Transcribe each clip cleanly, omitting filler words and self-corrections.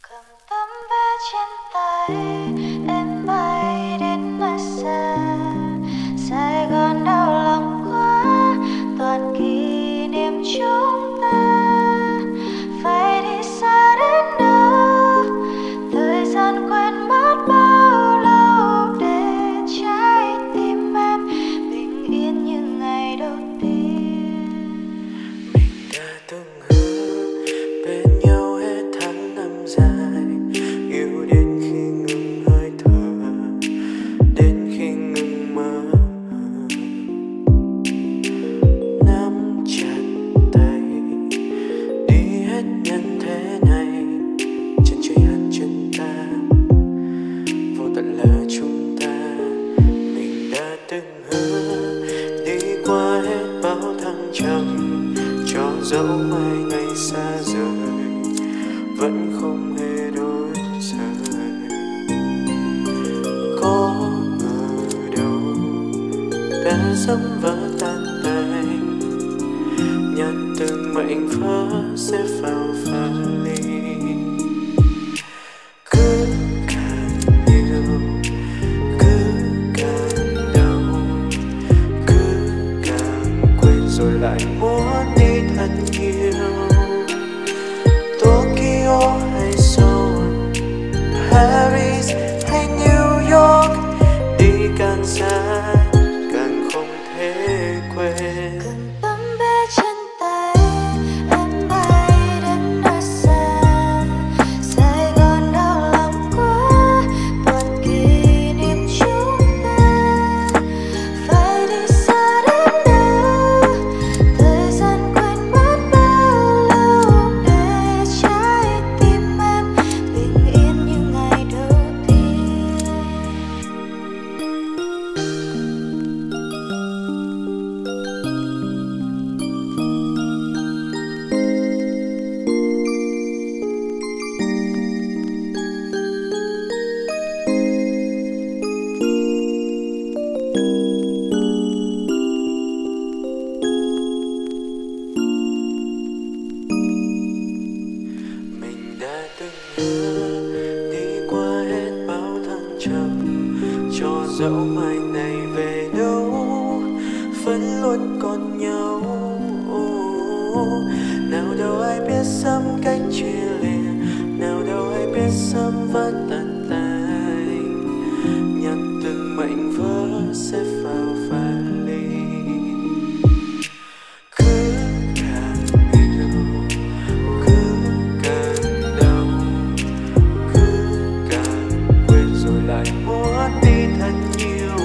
cầm tấm vé trên tay em bay đến nơi xa. Sài Gòn đau lòng quá, toàn kỷ niệm chúng ta. Phải đi xa đến đâu, thời gian quên mất bao lâu, để trái tim em bình yên như ngày đầu tiên. Mình đã từng hứa bên nhau hết tháng năm dài, yêu đến khi ngừng hơi thở, đến khi ngừng mơ. Nắm chặt tay đi hết nhân thế này, chân trời hằn chân ta, vô tận là chúng ta. Mình đã từng hứa đi qua hết bao thăng trầm, cho dẫu mai ngày xa rời vẫn không hề đổi rời. Có ngờ đâu đã dẫm vỡ tan tành, nhận từng mệnh vỡ sẽ vào vali. Cứ càng yêu, cứ càng đau, cứ càng quên rồi lại muốn đi thật nhiều. Tokyo hay Seoul, Paris hay New York, đi càng xa càng không thể quên. Cầm tấm vé trên tay em bay đến nơi xa. Sài Gòn đau lòng quá, toàn kỷ niệm chúng ta. Phải đi xa đến đâu, thời gian quên mất bao lâu, để trái tim em bình yên như ngày đầu tiên. Mình đã từng hứa đi qua hết bao thăng trầm, cho dẫu mai này về đâu vẫn luôn còn nhau. Nào đâu ai biết sớm cách chia lìa, nào đâu ai biết sớm vẫn tàn tành, nhận từng mảnh vỡ xếp vào vali. Cứ càng yêu, cứ càng đau, cứ càng quên rồi lại muốn đi thật nhiều.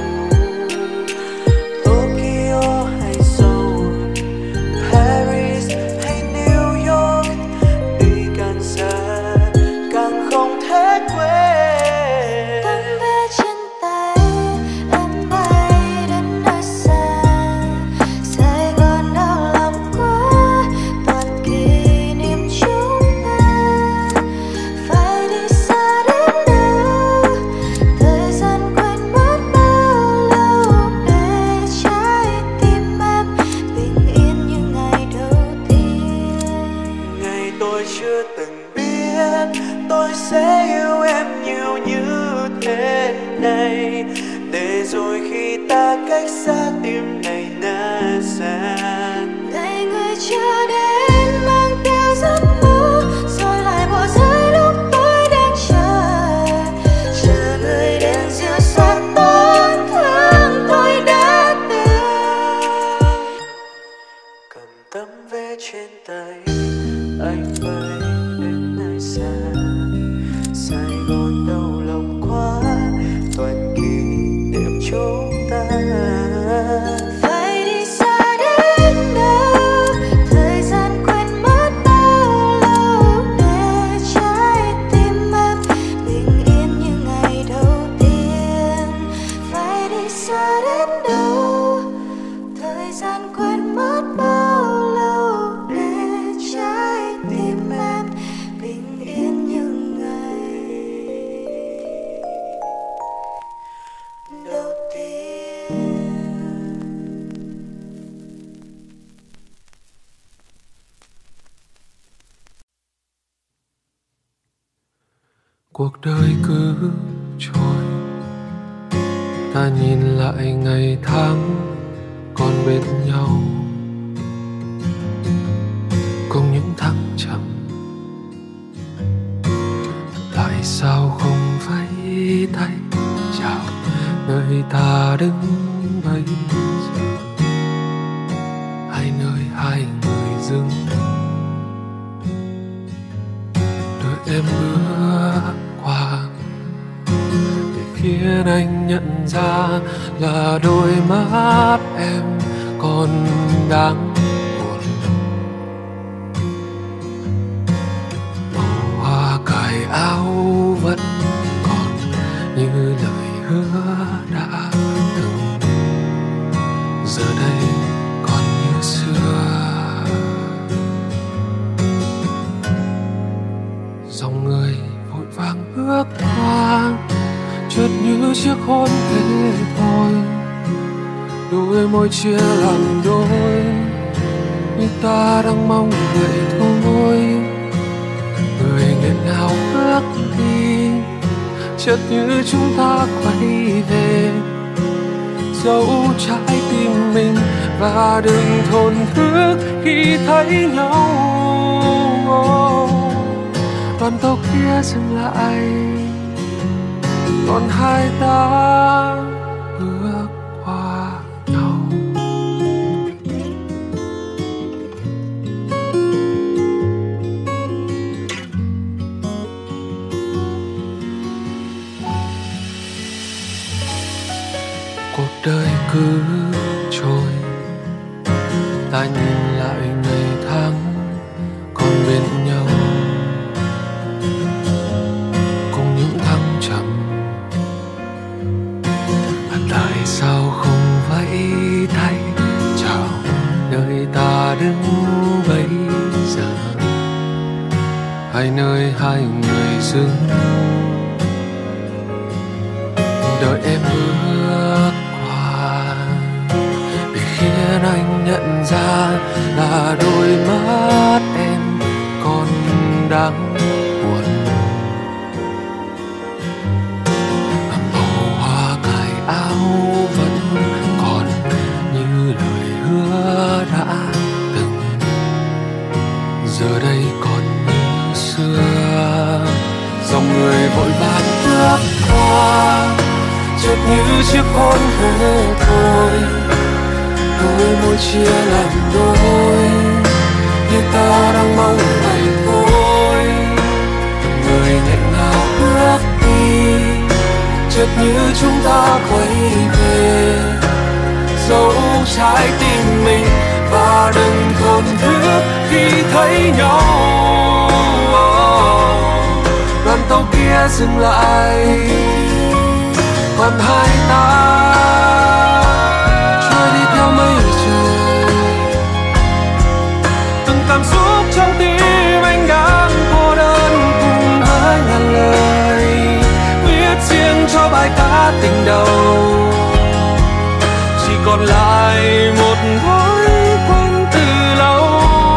Tokyo hay Seoul, Paris hay New York, đi càng xa càng không thể quên. Tấm vé trên tay em bay đến nơi xa. Sài Gòn đau lòng quá, toàn kỷ niệm chúng ta. Phải đi xa đến đâu, thời gian quên mất bao lâu, để trái tim em bình yên như ngày đầu tiên. Ngày tôi chưa từng biết tôi sẽ yêu em nhiều như thế này, để rồi khi ta cách xa tim này nát san. Ngày người chưa đến mang theo giấc mơ, rồi lại bỏ rơi lúc tôi đang chờ. Chờ người đến dịu xót tổn thương tôi đã từng. Cầm tấm vé trên tay anh bay đến nơi xa. Sài Gòn đau lòng quá, toàn kỷ niệm chúng ta. Phải đi xa đến đâu, thời gian Cuộc đời cứ trôi, ta nhìn lại ngày tháng còn bên nhau, cùng những thăng trầm. Tại sao không vẫy tay chào nơi ta đứng bây giờ, hay nơi hai người dừng, đợi em bước qua để khiến anh nhận ra là đôi mắt em còn đáng buồn. Màu hoa cài áo vẫn còn như lời hứa đã từng, giờ đây còn như xưa. Dòng người vội vàng bước qua, chợt như chiếc hôn thế thôi, đôi môi chia làm đôi, như ta đang mong vậy thôi. Người nghẹn ngào bước đi, chợt như chúng ta quay về, giấu trái tim mình và đừng thổn thức khi thấy nhau. Đoàn tàu kia dừng lại, còn hai ta bước qua nhau. Cuộc đời cứ trôi, ta nhìn lại ngày tháng còn bên nhau, cùng những thăng trầm. Tại sao không vẫy tay chào nơi ta đứng bây giờ, hay nơi hai người dừng, đợi em bước qua để khiến anh nhận ra là đôi mắt em còn đáng buồn. Màu hoa cài áo vẫn còn như lời hứa đã từng, giờ đây còn như xưa. Dòng người vội vàng bước qua, chợt như chiếc hôn thế thôi, đôi môi chia làm đôi, như ta đang mong vậy thôi. Người nghẹn ngào bước đi, chợt như chúng ta quay về, giấu trái tim mình và đừng thổn thức khi thấy nhau. Đoàn tàu kia dừng lại, còn hai ta trôi đi theo mây trời. Từng cảm xúc trong tim anh đang cô đơn cùng với ngàn lời, viết riêng cho bài ca tình đầu. Chỉ còn lại một thói quen từ lâu.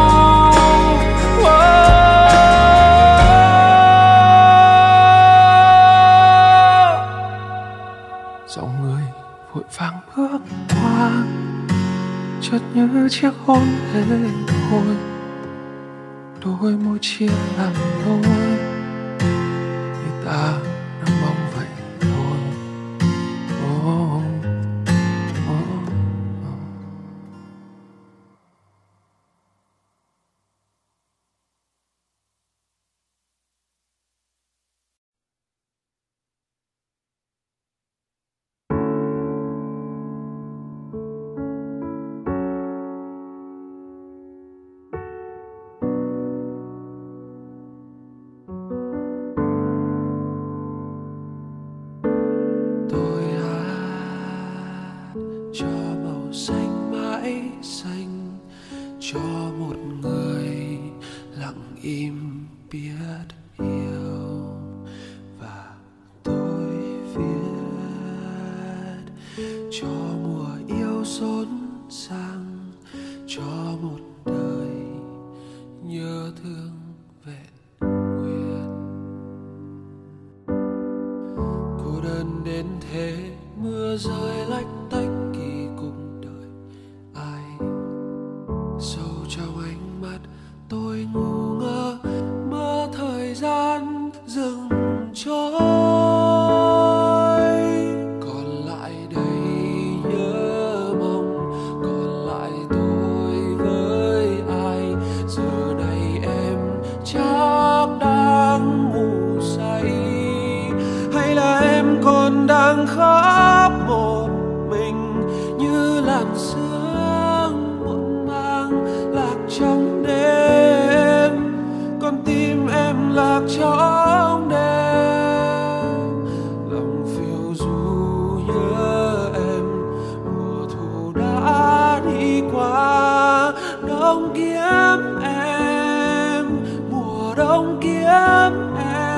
Dòng người vội vàng bước qua, chợt như chiếc hôn thế thôi, đôi môi chia làm đôi, như ta đang mong vậy thôi. Oh, oh, oh. mưa rơi lách tách kỳ cục đời ai. Sâu trong ánh mắt tôi ngu ngơ mơ thời gian dừng trôi. Còn lại đầy nhớ mong, còn lại tôi với ai. Giờ này em chắc đang ngủ say, hay là em còn đang khóc một mình như làn sương muộn màng lạc trong đêm. Con tim em lạc trong đêm, lòng phiêu du nhớ em. Mùa thu đã đi qua, đông kiếm em, mùa đông kiếm em.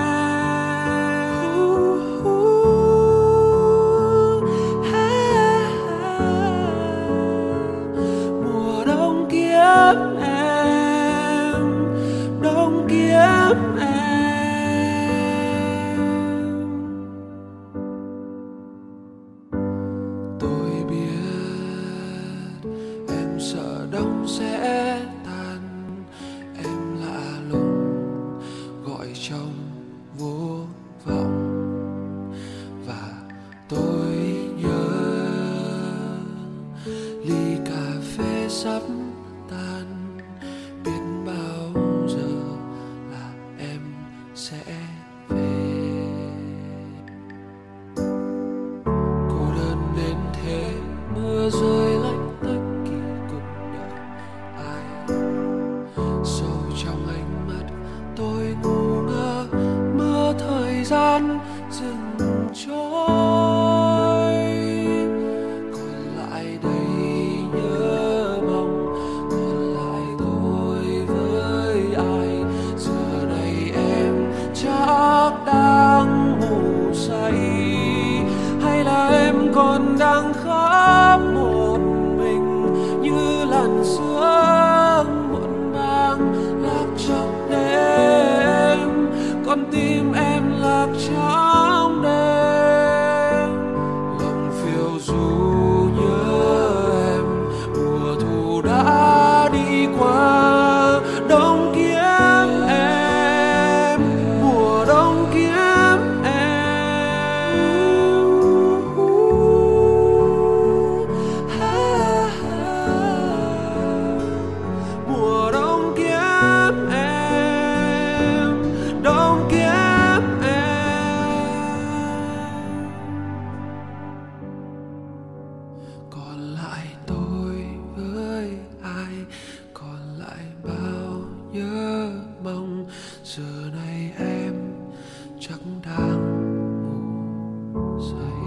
Mùa đông kiếm em, đông kiếm em. Tôi biết em sợ đông sẽ tan, em lạ lùng gọi trong vô vọng. Và tôi nhớ ly cà phê sắp tan, biết bao giờ là em sẽ về. Cô đơn đến thế, mưa rơi lách tách kỳ cục đời ai. Sâu trong ánh mắt tôi ngu ngơ mơ thời gian dừng trôi. Còn lại đầy nhớ mong, còn lại tôi với ai. Giờ này em chắc đang ngủ say, hay là em còn đang khóc một mình như làn sương muộn màng lạc trong đêm. Con tim em lạc trong đêm, lòng phiêu du nhớ em. Mùa thu đã đi qua, đông kiếm em, mùa đông kiếm em. Mùa đông kiếm em, đông kiếm em. Còn lại tôi với ai, còn lại bao nhớ mong. Giờ này em chắc đang ngủ say.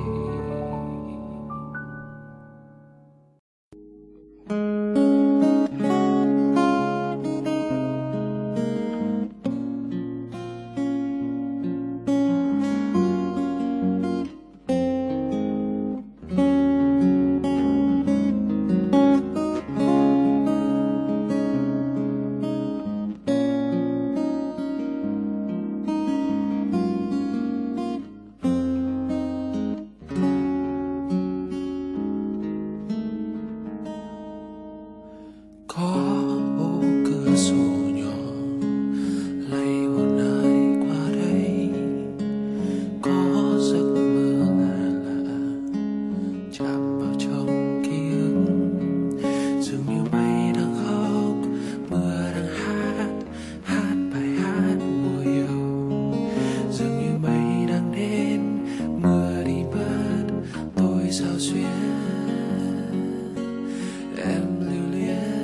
Có ô cửa sổ nhỏ lay hồn ai qua đây, có giấc mơ lạ lạ chạm vào trong ký ức. Dường như mây đang khóc, mưa đang hát, hát bài hát mùa yêu. Dường như mây đang đến, mưa đi mất, tôi sao xuyên em lưu luyến.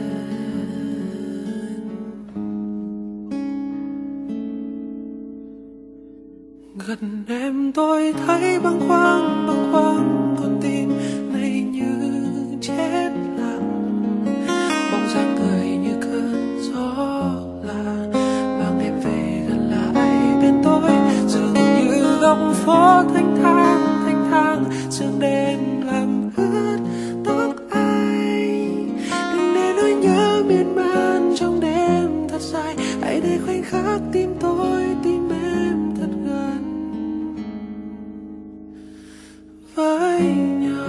Gần em tôi thấy bâng khuâng con tim này như chết lặng. Bóng dáng người như cơn gió lạ mang em về gần lại bên tôi. Dường như góc phố thanh thang sương đêm làm ướt tóc anh. Đừng để nỗi nhớ miên man trong đêm thật dài, hãy để khoảnh khắc tim tôi tim em thật gần với nhau.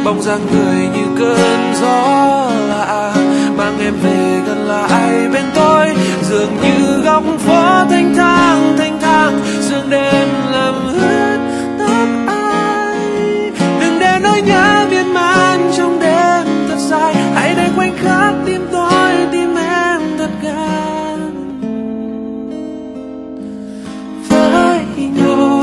bóng dáng người như cơn gió lạ mang em về gần lại bên tôi, dường như góc phố thanh thang sương đêm làm ướt tóc ai. Đừng để nỗi nhớ miên man trong đêm thật dài, hãy để khoảnh khắc tim tôi tim em thật gần với nhau.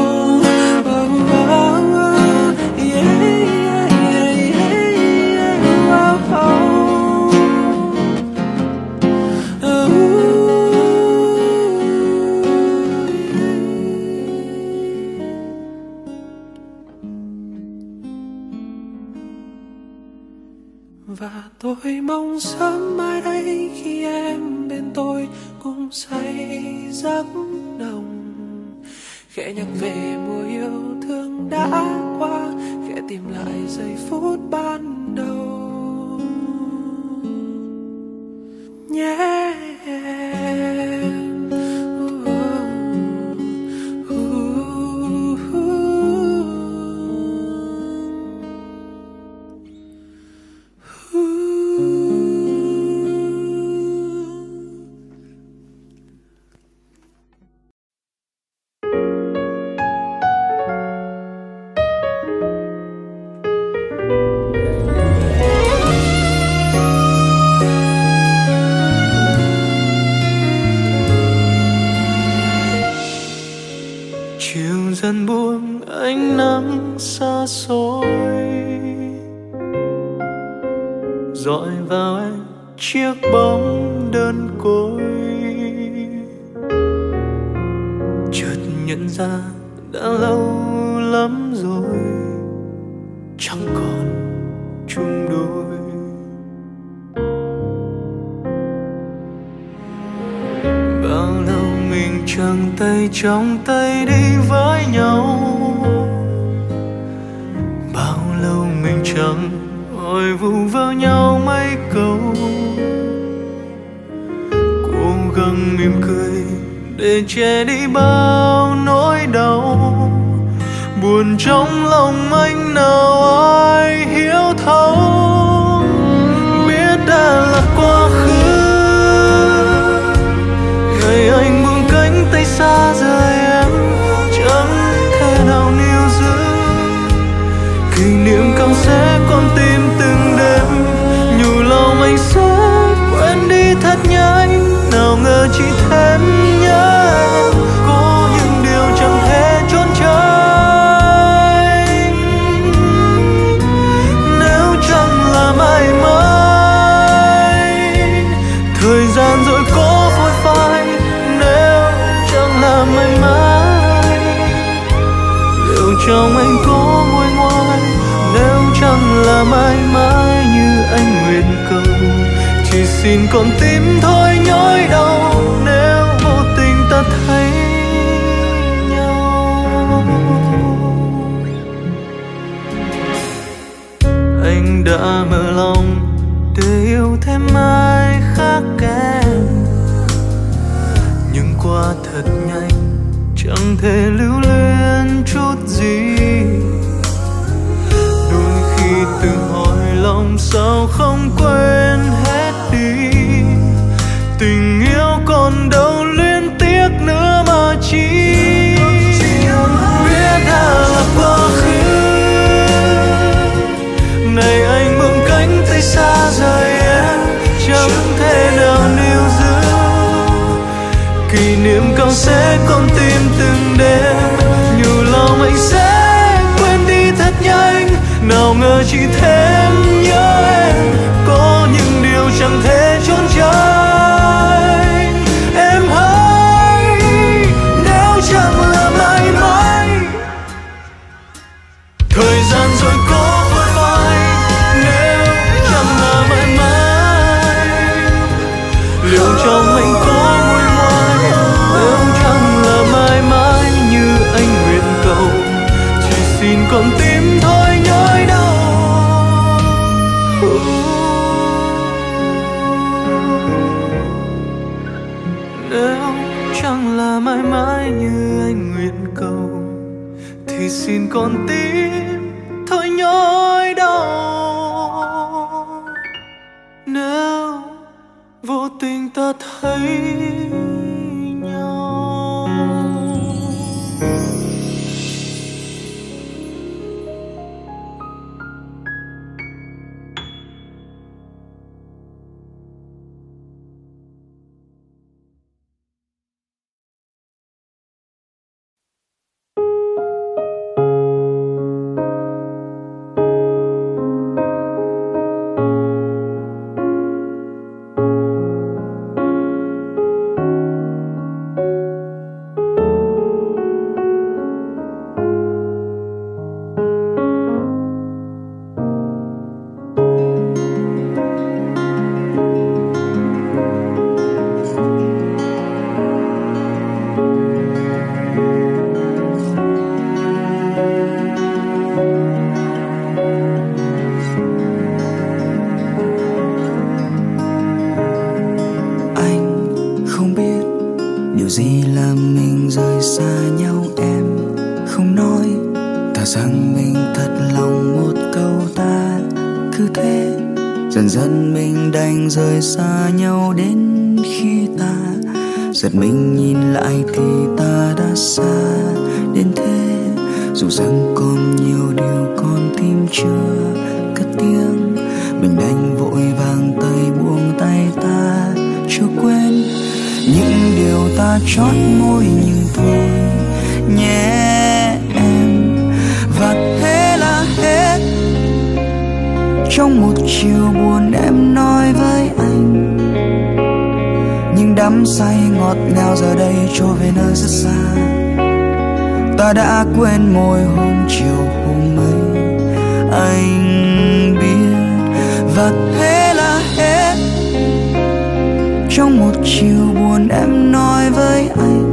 Và tôi mong sớm mai đây khi em bên tôi cùng say giấc nồng, khẽ nhắc về mùa yêu thương đã qua, khẽ tìm lại giây phút ban đầu nhé em. Dần buông ánh nắng xa xôi dọi vào em chiếc bóng đơn côi, chợt nhận ra đã lâu lắm rồi chẳng còn chung đôi. Bao lâu mình chẳng tay trong tay đi với nhau, bao lâu mình chẳng hỏi vu vơ nhau mấy câu, cố gắng mỉm cười để che đi bao nỗi đau buồn trong lòng anh nào ai hiểu thấu. Biết đã là quá khứ, ngày anh buông cánh tay xa rời em chẳng thể nào níu giữ, kỷ niệm càng sẽ con tim từng đêm nhủ lòng anh sẽ quên đi thật nhanh. Nào ngờ chỉ thêm nhớ em, có những điều chẳng thể trốn tránh. Nếu chẳng là mãi mãi, thời gian rồi có phôi phai. Nếu chẳng là mãi mãi, liệu trong anh có nguôi ngoai. Nếu chẳng là mãi mãi như anh nguyện cầu, chỉ xin con tim thôi nhói đau. Nếu vô tình ta thấy nhau, anh đã mở lòng để yêu thêm ai khác em, nhưng qua thật nhanh chẳng thể lưu luyến chút gì. Đôi khi tự hỏi lòng sao không quên hết đi, tình yêu còn đâu luyến tiếc nữa mà chi. Biết đã là quá khứ, này anh buông cánh tay xa rời em chẳng thể nào níu giữ, kỷ niệm càng sẽ con tim từng đêm nhủ lòng anh sẽ quên đi thật nhanh. Nào ngờ chỉ thêm nhớ em, có những điều chẳng thể trốn tránh. Em hãy, nếu chẳng là mãi mãi, thời gian rồi có phôi phai. Nếu chẳng là mãi mãi, liệu trong anh có nguôi ngoai. Nếu chẳng là mãi mãi như anh nguyện cầu, chỉ xin con tim thôi nhói đau. Nếu chẳng là mãi mãi như anh nguyện cầu, thì xin con tim thôi nhói đau. ta thấy nhau. Rời xa nhau đến khi ta giật mình nhìn lại thì ta đã xa đến thế. Dù rằng còn nhiều điều con tim chưa cất tiếng, mình đành vội vàng tay buông tay ta chưa quên những điều ta chót môi nhưng thôi nhé em. Và thế là hết. Trong một chiều buồn em nói với anh, nhưng đắm say ngọt ngào giờ đây trôi về nơi rất xa. Ta đã quên môi hôm chiều hôm ấy anh biết. Và thế là hết. Trong một chiều buồn em nói với anh,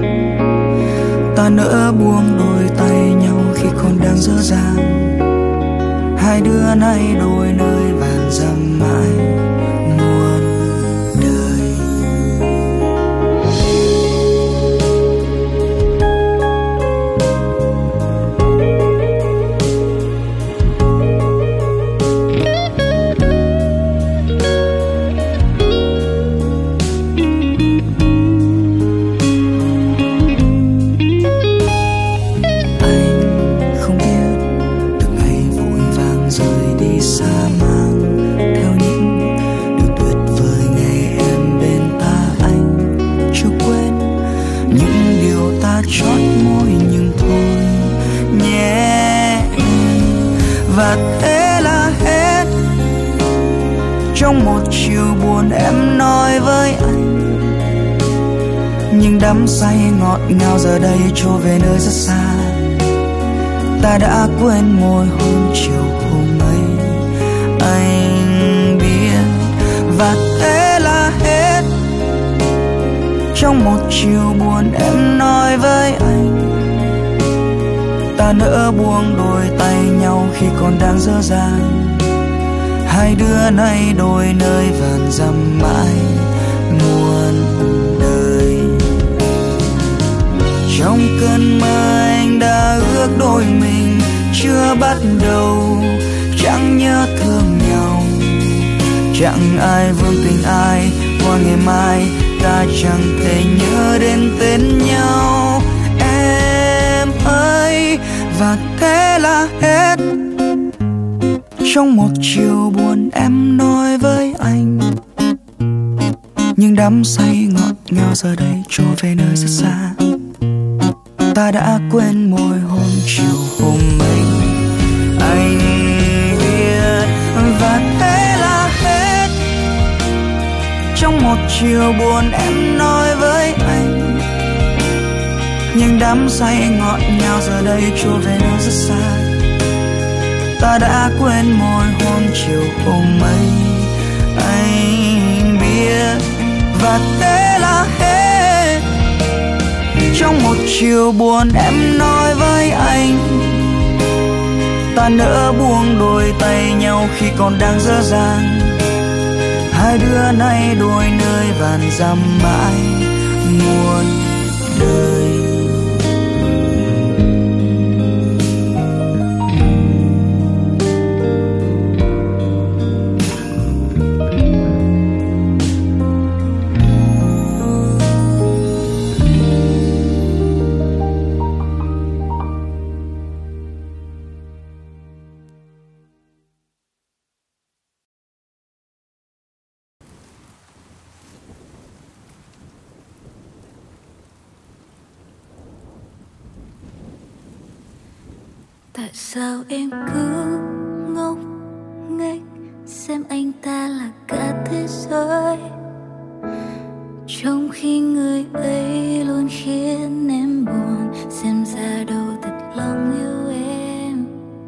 ta nỡ buông đôi tay nhau khi còn đang dở dang. Hai đứa nay đôi nơi vàn dặm mãi muôn đời. Và thế là hết. Trong một chiều buồn em nói với anh, nhưng đắm say ngọt ngào giờ đây trôi về nơi rất xa. Ta đã quên môi hôm chiều hôm ấy anh biết. Và thế là hết. Trong một chiều buồn em nói với anh, ta nỡ buông đôi tay nhau khi còn đang dở dang. Hai đứa nay đôi nơi vàn dặm mãi muôn đời. Trong cơn mơ anh đã ước đôi mình chưa bắt đầu, chẳng nhớ thương nhau, chẳng ai vương tình ai. Qua ngày mai ta chẳng thể nhớ đến tên nhau em ơi. Và thế là hết. Trong một chiều buồn em nói với anh, nhưng đắm say ngọt ngào giờ đây trôi về nơi rất xa. Ta đã quên môi hôm chiều hôm ấy anh biết. Và thế là hết. Trong một chiều buồn em nói với anh, nhưng đắm say ngọt ngào giờ đây trôi về nơi rất xa. Ta đã quên môi hôm chiều hôm ấy anh biết. Và thế là hết. Trong một chiều buồn em nói với anh, ta nỡ buông đôi tay nhau khi còn đang dở dang. Hai đứa nay đôi nơi vàn dặm mãi muôn đời. Tại sao em cứ ngốc nghếch xem anh ta là cả thế giới, trong khi người ấy luôn khiến em buồn. Xem ra đâu thật lòng yêu em.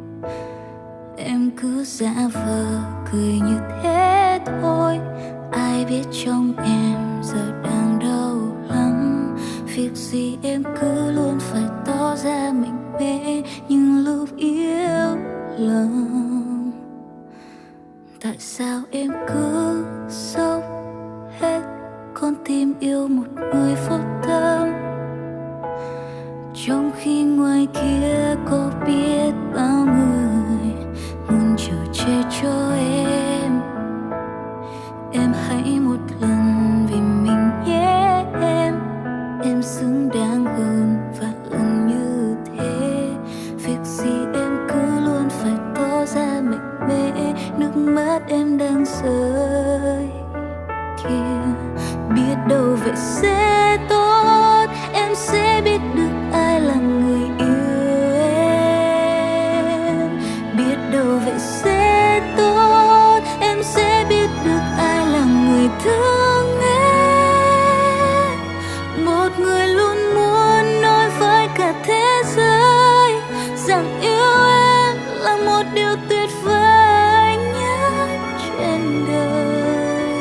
Em cứ giả vờ cười như thế thôi, ai biết trong em giờ đang đau lắm. Việc gì em cứ luôn phải tỏ ra mạnh mẽ nhưng lúc yếu lòng. Tại sao em cứ sốc hết con tim yêu một người vô tâm, trong khi ngoài kia có biết bao người muốn chở che cho em. Em hãy một lần vì mình nhé em xứng đáng hơn vạn lần như thế. Việc gì em cứ luôn phải tỏ ra mạnh mẽ, nước mắt em đang rơi kia. Biết đâu vậy sẽ tốt, em sẽ biết được ai là người yêu em. Biết đâu vậy sẽ tốt, em sẽ biết được ai là người thương em. Một người luôn muốn nói với cả thế giới rằng yêu em là một điều tuyệt vời nhất trên đời.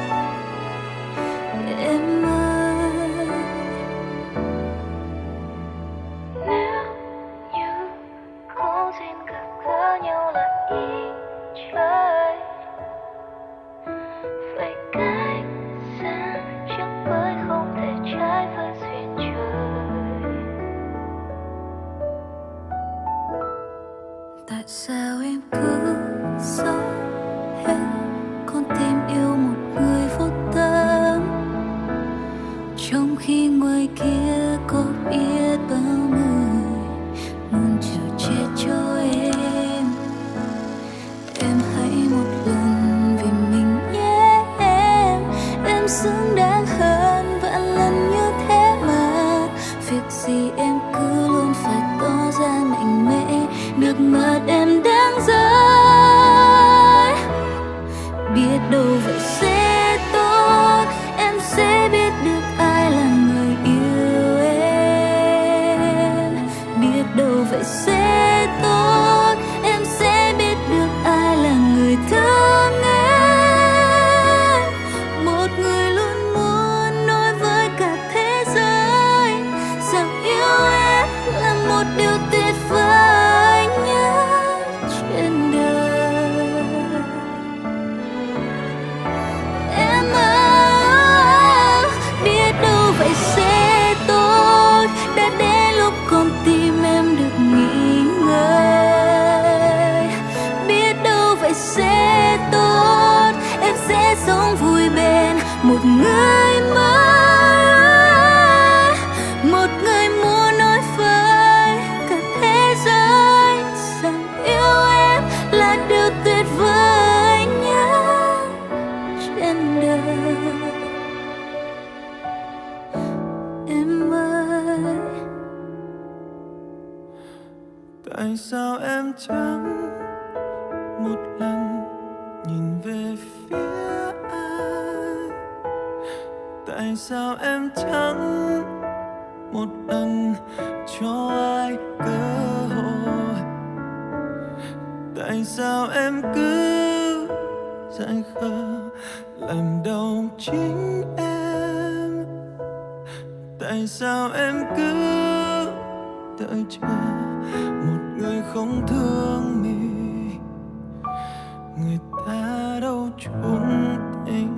Em ơi, nếu như có duyên gặp gỡ nhau là ý trời, vậy cách xa chắc mới không thể trái với duyên trời. Tại sao em cứ sống hết con tim yêu một người vô tâm, trong khi ngoài kia có biết bao người muốn chở che cho em. Em hãy một lần vì mình nhé em xứng đáng hơn vạn lần như thế mà. Việc gì em cứ luôn phải tỏ ra mạnh mẽ, nước mắt em đang rơi. Biết đâu vậy sẽ tốt, em sẽ biết được ai là người yêu em. Biết đâu vậy sẽ tốt, em sẽ biết được ai là người thương em. Một người luôn muốn nói với cả thế giới rằng yêu em là một điều tuyệt vời nhất trên đời. Em ơi, biết đâu vậy sẽ tốt, đã đến lúc con tim em được nghỉ ngơi. Biết đâu vậy sẽ tốt, em sẽ sống vui bên một người mới, một người muốn nói với cả thế giới rằng yêu em là điều tuyệt vời nhất trên đời. Em ơi, Tại sao em chẳng một lần nhìn về phía ai? Tại sao em chẳng một lần cho ai cơ hội? Tại sao em cứ dại khờ làm đau chính em? Tại sao em cứ đợi chờ một người không thương mình? Người ta đâu trốn tình.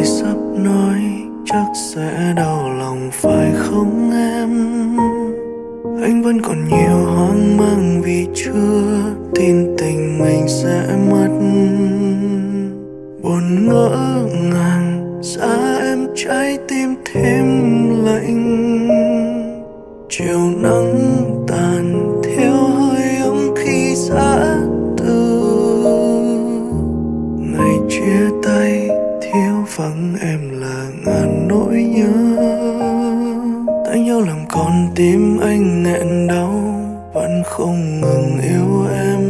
sắp nói chắc sẽ đau lòng phải không em? Anh vẫn còn nhiều hoang mang vì chưa tin tình mình sẽ mất. Buồn ngỡ ngàng xa em trái tim thêm lạnh. Chiều nắng tàn theo hơi ấm khi giã từ. Ngày chia tay thiếu vắng em là ngàn nỗi nhớ. Tay nhau làm con tim anh nghẹn đau, vẫn không ngừng yêu em.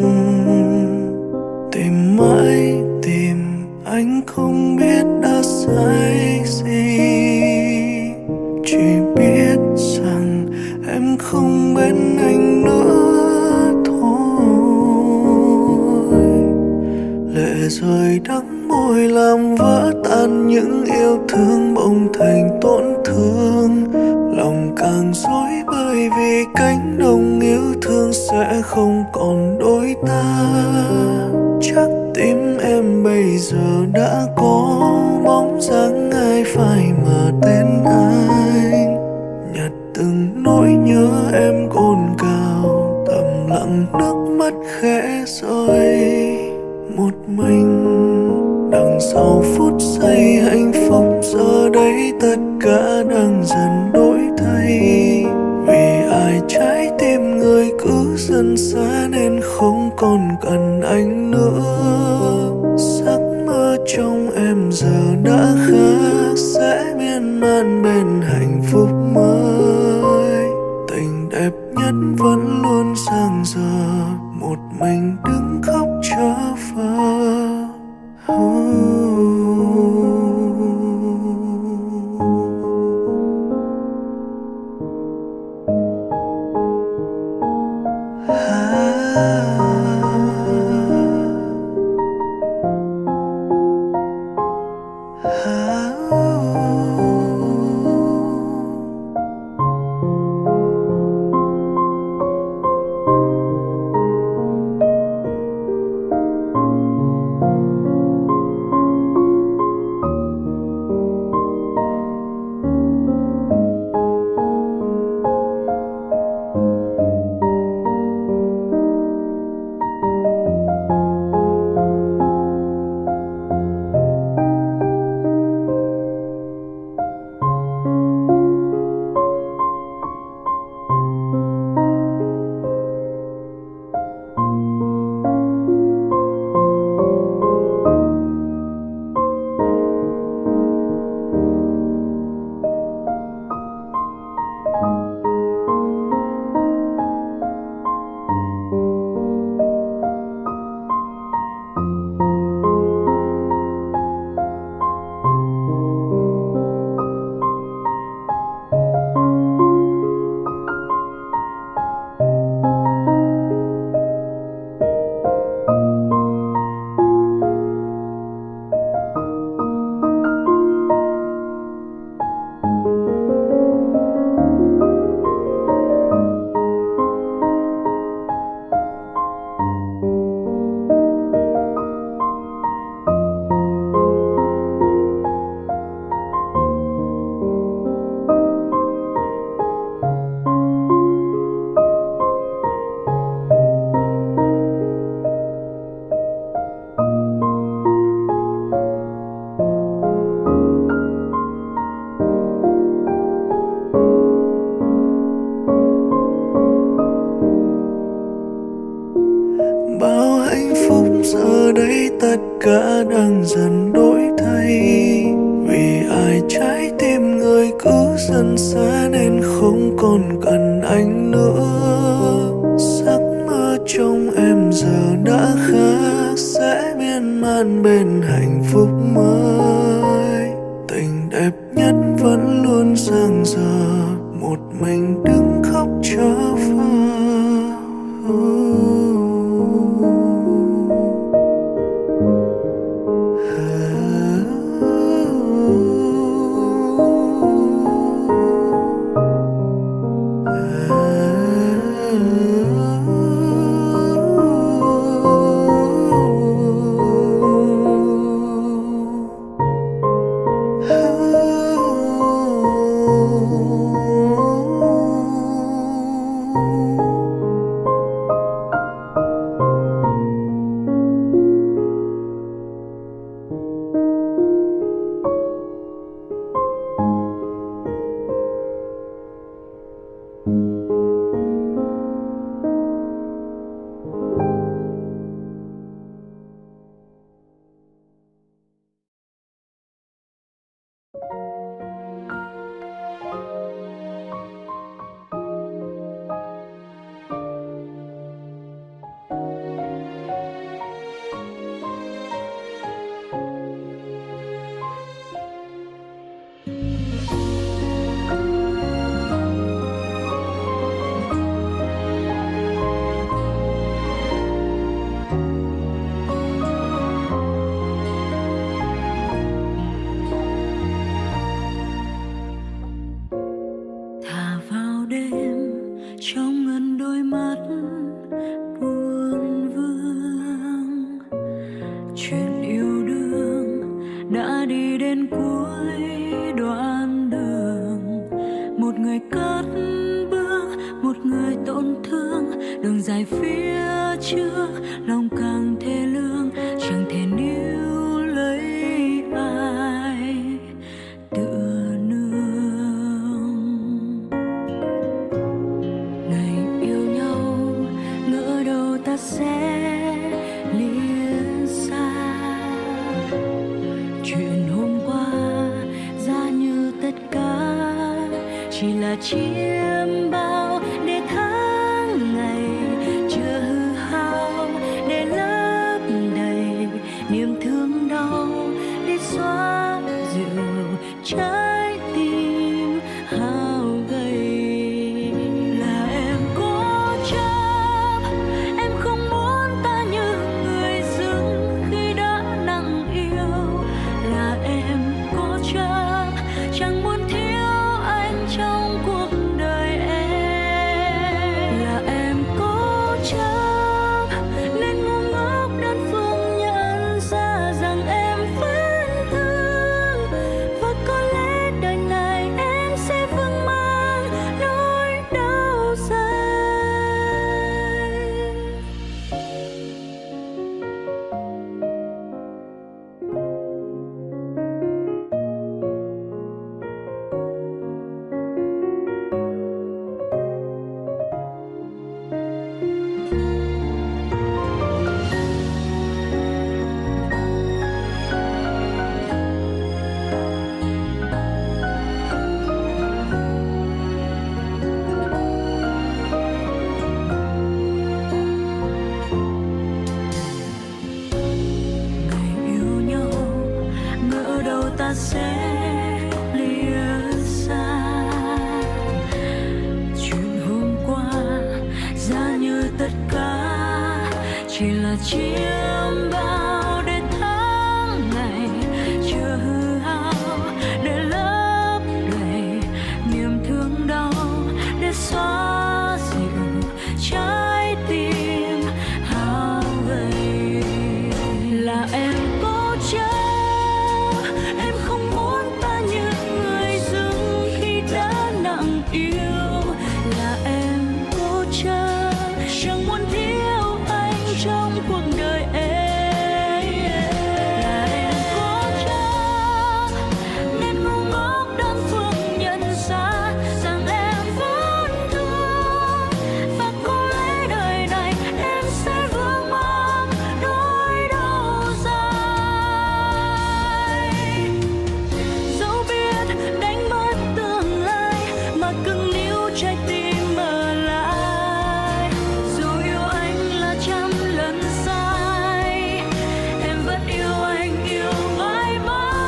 Tìm mãi tìm anh không biết đã sai gì, chỉ biết rằng em không bên anh nữa thôi. Lệ rơi đắng môi làm vỡ tan những yêu thương bỗng thành tổn thương. Lòng càng rối bời vì cánh đồng yêu thương sẽ không còn đôi ta. Chắc tim em bây giờ đã có bóng dáng ai phai mà tên anh. Nhặt từng nỗi nhớ em cồn cào, thầm lặng nước mắt khẽ rơi. Một mình đằng sau phút giây hạnh phúc, giờ đây tất cả đang dần đổi thay. Vì ai trái tim người cứ dần xa nên không còn cần anh nữa. Giấc mơ trong em giờ đã khác, sẽ miên man bên hạnh phúc mới. Tình đẹp nhất vẫn luôn dang dở, một mình đứng khóc trở vờ. tất cả đang dần đổi thay. Vì ai trái tim người cứ dần xa nên không còn cần anh nữa. Giấc mơ trong em giờ đã khác, sẽ miên man bên hạnh phúc mới. Tình đẹp nhất vẫn luôn dang dở, một mình đứng khóc trở vờ. đã đi đến cuối đoạn đường. Một người cất bước, một người tổn thương. Đường dài phía trước, lòng càng thê lương, chẳng thể níu lấy ai tựa nương. Ngày yêu nhau, ngỡ đâu ta sẽ lìa xa. Chuyện hôm qua ra như tất cả chỉ là chiêm bao để tháng ngày chưa hư hao, để lấp đầy niềm thương đau, để xóa dịu trái tim hao gầy. Là em cố chấp, em không muốn ta như người dưng khi đã nặng yêu. Là em cố chấp, chẳng muốn thiếu anh trong cuộc đời em. Là em cố chấp, nên ngu ngốc đơn phương nhận ra rằng em vẫn thương. Và có lẽ đời này em sẽ vương mang nỗi đau dài. Ngày yêu nhau, ngỡ đâu ta sẽ lìa xa. Chuyện hôm qua ra như tất cả chỉ là chiêm bao để tháng ngày chưa hư hao, để lấp đầy niềm thương đau, để xóa dịu trái tim hao gầy. Là em cố chấp, em không muốn ta như người dưng khi đã nặng yêu. Là em cố chấp, chẳng muốn thiếu anh trong cuộc đời em. Là em cố chấp, nên ngu ngốc đơn phương nhận ra rằng em vẫn thương. Và có lẽ đời này em sẽ vương mang nỗi đau dài. Dẫu biết đánh mất tương lai mà cưng níu trái tim ở lại. Dù yêu anh là trăm lần sai, em vẫn yêu anh, yêu mãi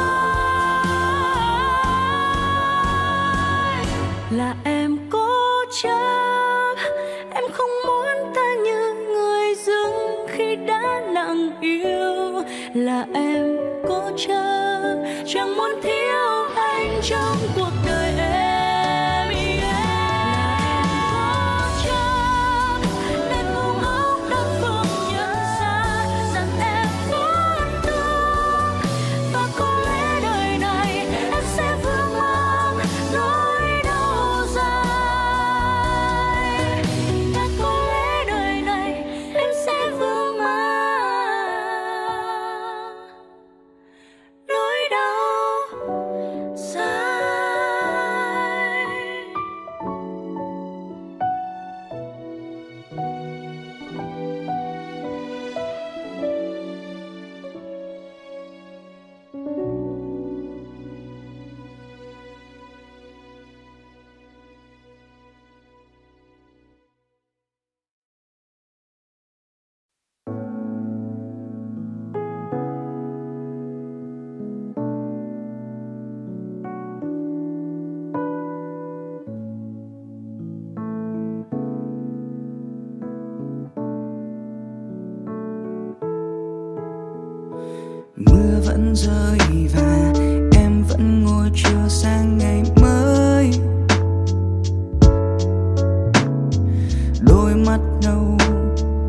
mãi. Là em cố chấp, em không muốn ta như người dưng khi đã nặng yêu. Là em cố chấp, chẳng muốn thiếu anh trong cuộc đời em. Là em cố chấp, nên ngu ngốc đơn phương nhận ra rằng em vẫn thương. Và có lẽ đời này em sẽ vương mang nỗi đau dài. Và có lẽ đời này em sẽ vương mang nỗi đau dài. Mưa vẫn rơi và em vẫn ngồi chờ sang ngày mới. Đôi mắt nâu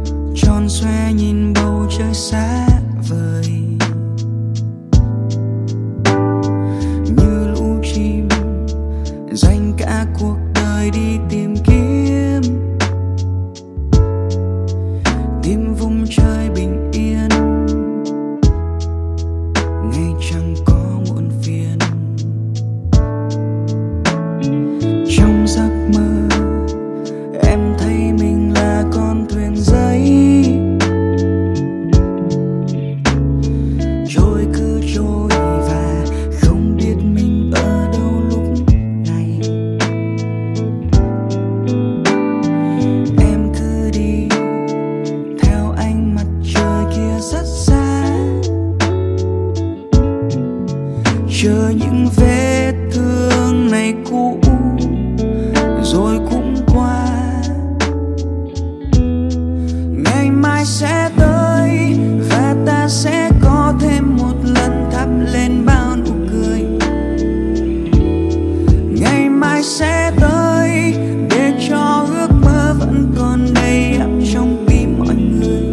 tròn xoe nhìn bầu trời xa vời. ngày chẳng có muộn phiền. Trong giấc mơ em thấy mình là con thuyền giấy, trôi cứ trôi và không biết mình ở đâu lúc này. Em cứ đi theo ánh mặt trời kia rất xa, chờ những vết thương này cũ rồi cũng qua. Ngày mai sẽ tới và ta sẽ có thêm một lần thắp lên bao nụ cười. Ngày mai sẽ tới để cho ước mơ vẫn còn đầy ắp trong tim mọi người.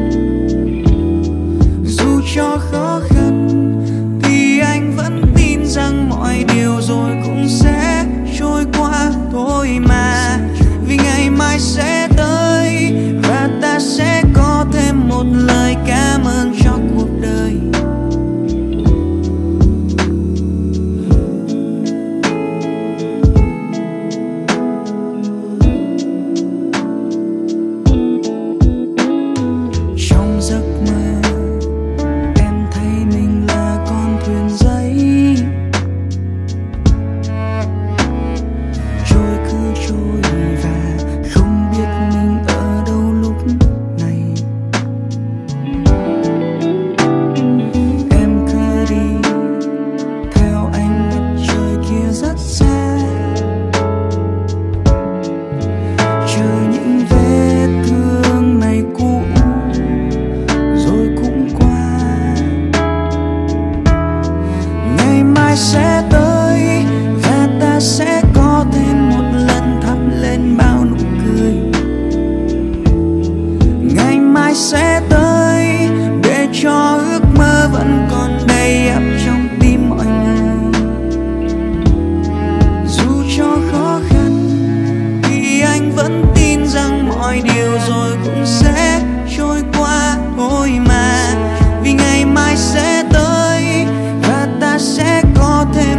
Dù cho khó khăn thì anh vẫn tin rằng mọi điều rồi cũng sẽ trôi qua thôi mà. Vì ngày mai sẽ tới và ta sẽ có thêm một lời cảm ơn cho cuộc đời. Trong giấc mơ em thấy mình là con thuyền giấy, trôi cứ trôi và không biết mình ở đâu lúc này. Em cứ đi theo ánh mặt trời kia rất xa, chờ những vết thương này cũ rồi cũng qua. Ngày mai sẽ tới và ta sẽ có thêm một lần thắp lên bao nụ cười. Ngày mai sẽ tới để cho ước mơ vẫn còn đầy ắp trong tim mọi người. Dù cho khó khăn thì anh vẫn tin rằng mọi điều rồi cũng sẽ trôi qua thôi mà. Vì ngày mai sẽ tới và ta sẽ có thêm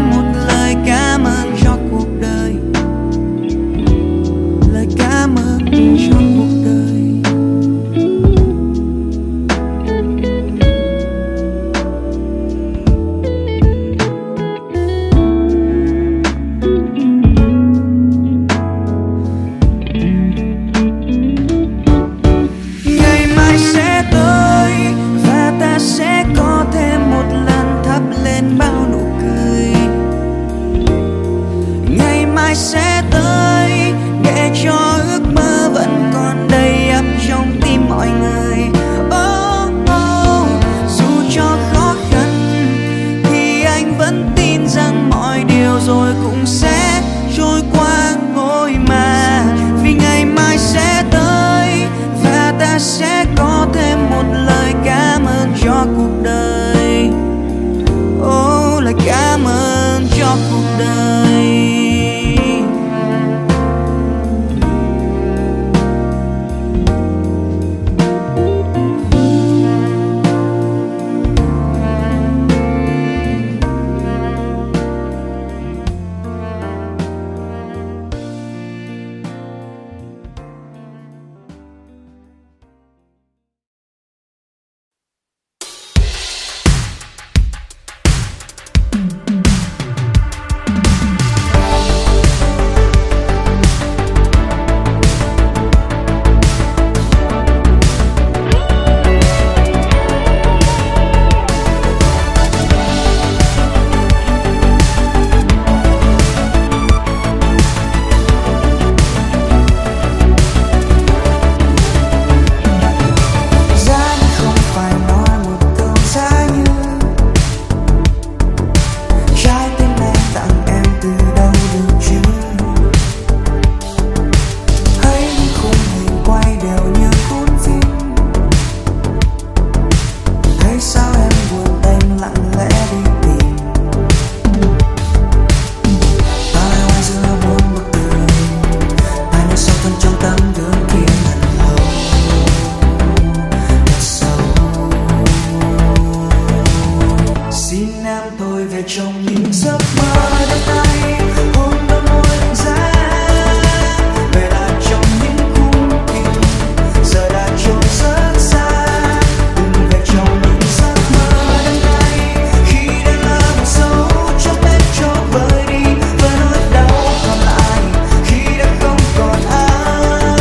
Xin em tôi về trong những giấc mơ đêm nay, hôn đôi môi lạnh giá, về lại trong những khung hình giờ đã trôi rất xa. Đừng về trong những giấc mơ đêm nay, khi đêm là một dấu cho hết cho vơi đi và nỗi đau còn lại khi đã không còn ai.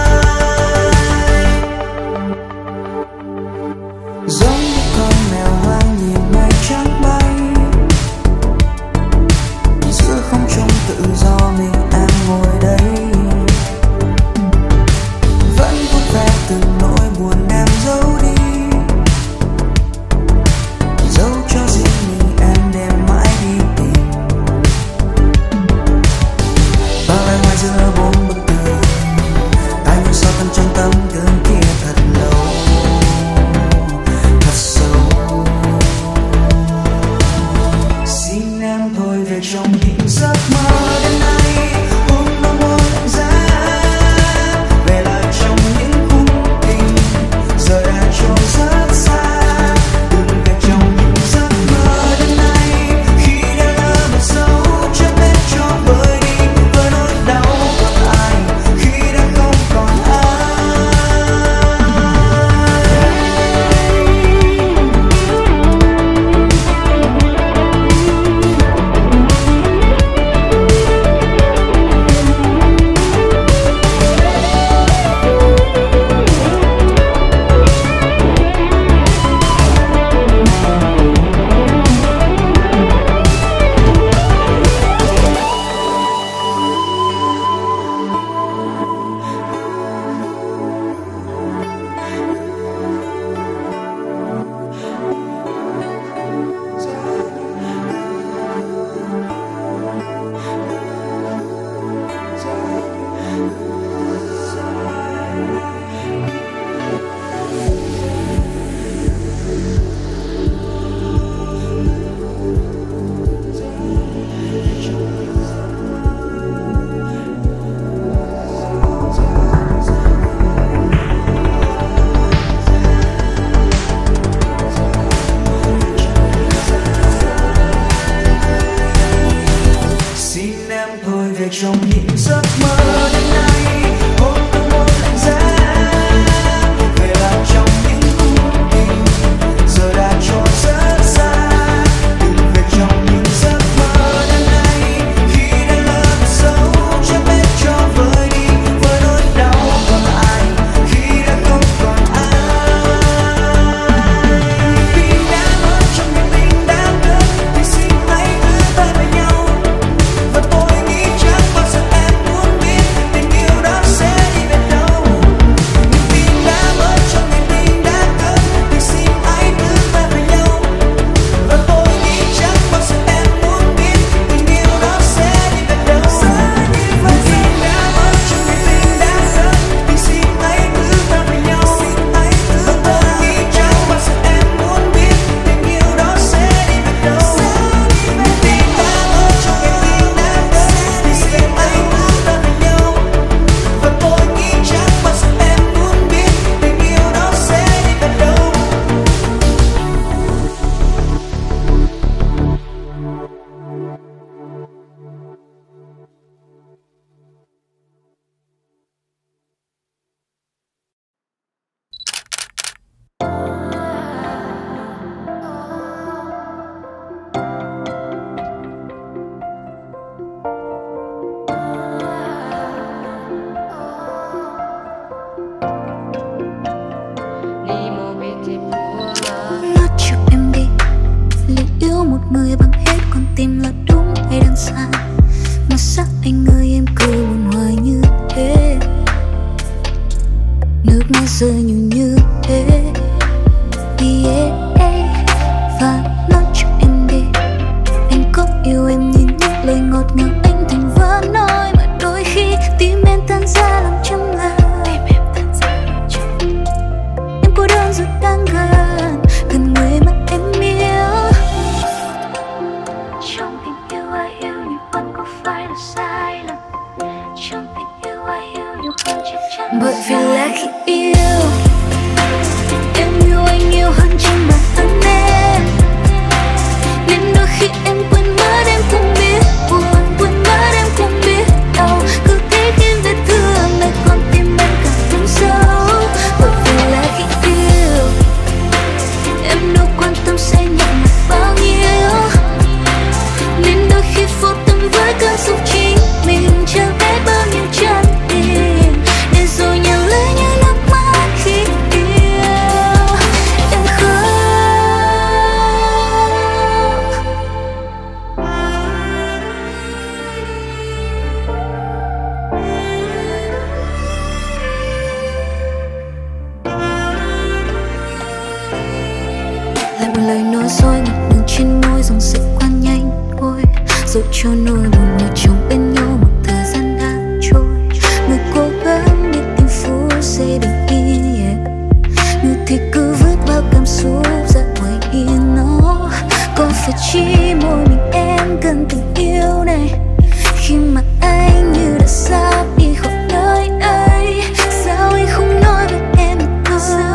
Giống như con mèo hoang nhìn mây trắng bay, giữa không trung tự do mình em ngồi đây, vẫn vuốt ve từng nỗi buồn em giấu đi, giấu cho riêng mình em đem mãi đi tìm. Bao ngày ngoài giữa bốn bức tường, ta như sao thân trong tấm gương kia thật lâu, thật sâu. Xin em thôi về trong những giấc mơ đêm nay, hôn đôi môi lạnh giá, về lại trong những khung hình giờ đã trôi rất xa. Đừng về trong những giấc mơ đêm nay, khi đã lỡ một dấu chớp hết cho vơi đi với nỗi đau còn lại khi đã không còn ai. Xin em thôi về trong những giấc mơ đêm nay, hôn đôi môi lạnh giá, về lại trong những khung hình giờ đã trôi rất xa. Đừng về trong những giấc mơ đêm nay, khi đã lỡ một dấu chớp hết cho vơi đi với nỗi đau còn lại khi đã không còn ai. Vì đã mất trong những tình đã cất thì xin hãy cứ ta về nhau. Và tôi nghĩ chắc bao giờ em muốn biết tình yêu đó sẽ đi về đâu. Nhưng vì đã mất trong những tình đã cất thì xin hãy cứ ta về nhau. Và tôi nghĩ chắc bao giờ em muốn biết tình yêu đó sẽ đi về đâu. Và vì đã mất trong những tình đã cất thì xin hãy cứ ta về nhau. Và tôi nghĩ chắc bao giờ em muốn biết tình yêu đó sẽ đi về đâu. Vì đã mất trong những tình đã cất thì xin hãy cứ ta về nhau. Và tôi nghĩ chắc bao giờ em muốn biết tình yêu đó sẽ đi về đâu. Nó cho em đi, liệu yêu một người bằng hết con tim là đúng hay đang sai? Mà sao anh ơi em cứ buồn hoài như thế, nước mắt rơi như thế. Và nói cho em đi, anh có yêu em như những lời ngọt ngào anh thành vẫn nói, mà đôi khi tim em tan ra làm trăm ngàn. Em cô đơn rồi đang gần người mà em yêu. Trong tình yêu ai yêu nhiều hơn có phải là sai lầm? Trong tình yêu ai yêu nhiều hơn chắc chắn. Bởi vì lẽ khi yêu em quên mất em không biết buồn, quên mất em không biết đau. Cứ thế khiến vết thương nơi con tim em càng thêm sâu. Bởi vì là khi yêu em đâu quan tâm sẽ nhận lại bao nhiêu, nên đôi khi vô tâm với cảm xúc chính mình chẳng biết bao nhiêu chân tình, để rồi nhận lấy những nước mắt khi yêu em khóc. Lại một lời nói dối ngập ngừng trên môi, dòng sẽ qua nhanh thôi, rồi cho nỗi buồn nhớ chồng bên nhau một thời gian đã trôi. Người cố gắng để tìm phút giây bình yên, yeah. Người thì cứ vứt bao cảm xúc ra ngoài hiên nó. Có phải chỉ mỗi mình em cần tình yêu này, khi mà anh như đã sắp đi khỏi nơi ấy? Sao anh không nói với em một câu?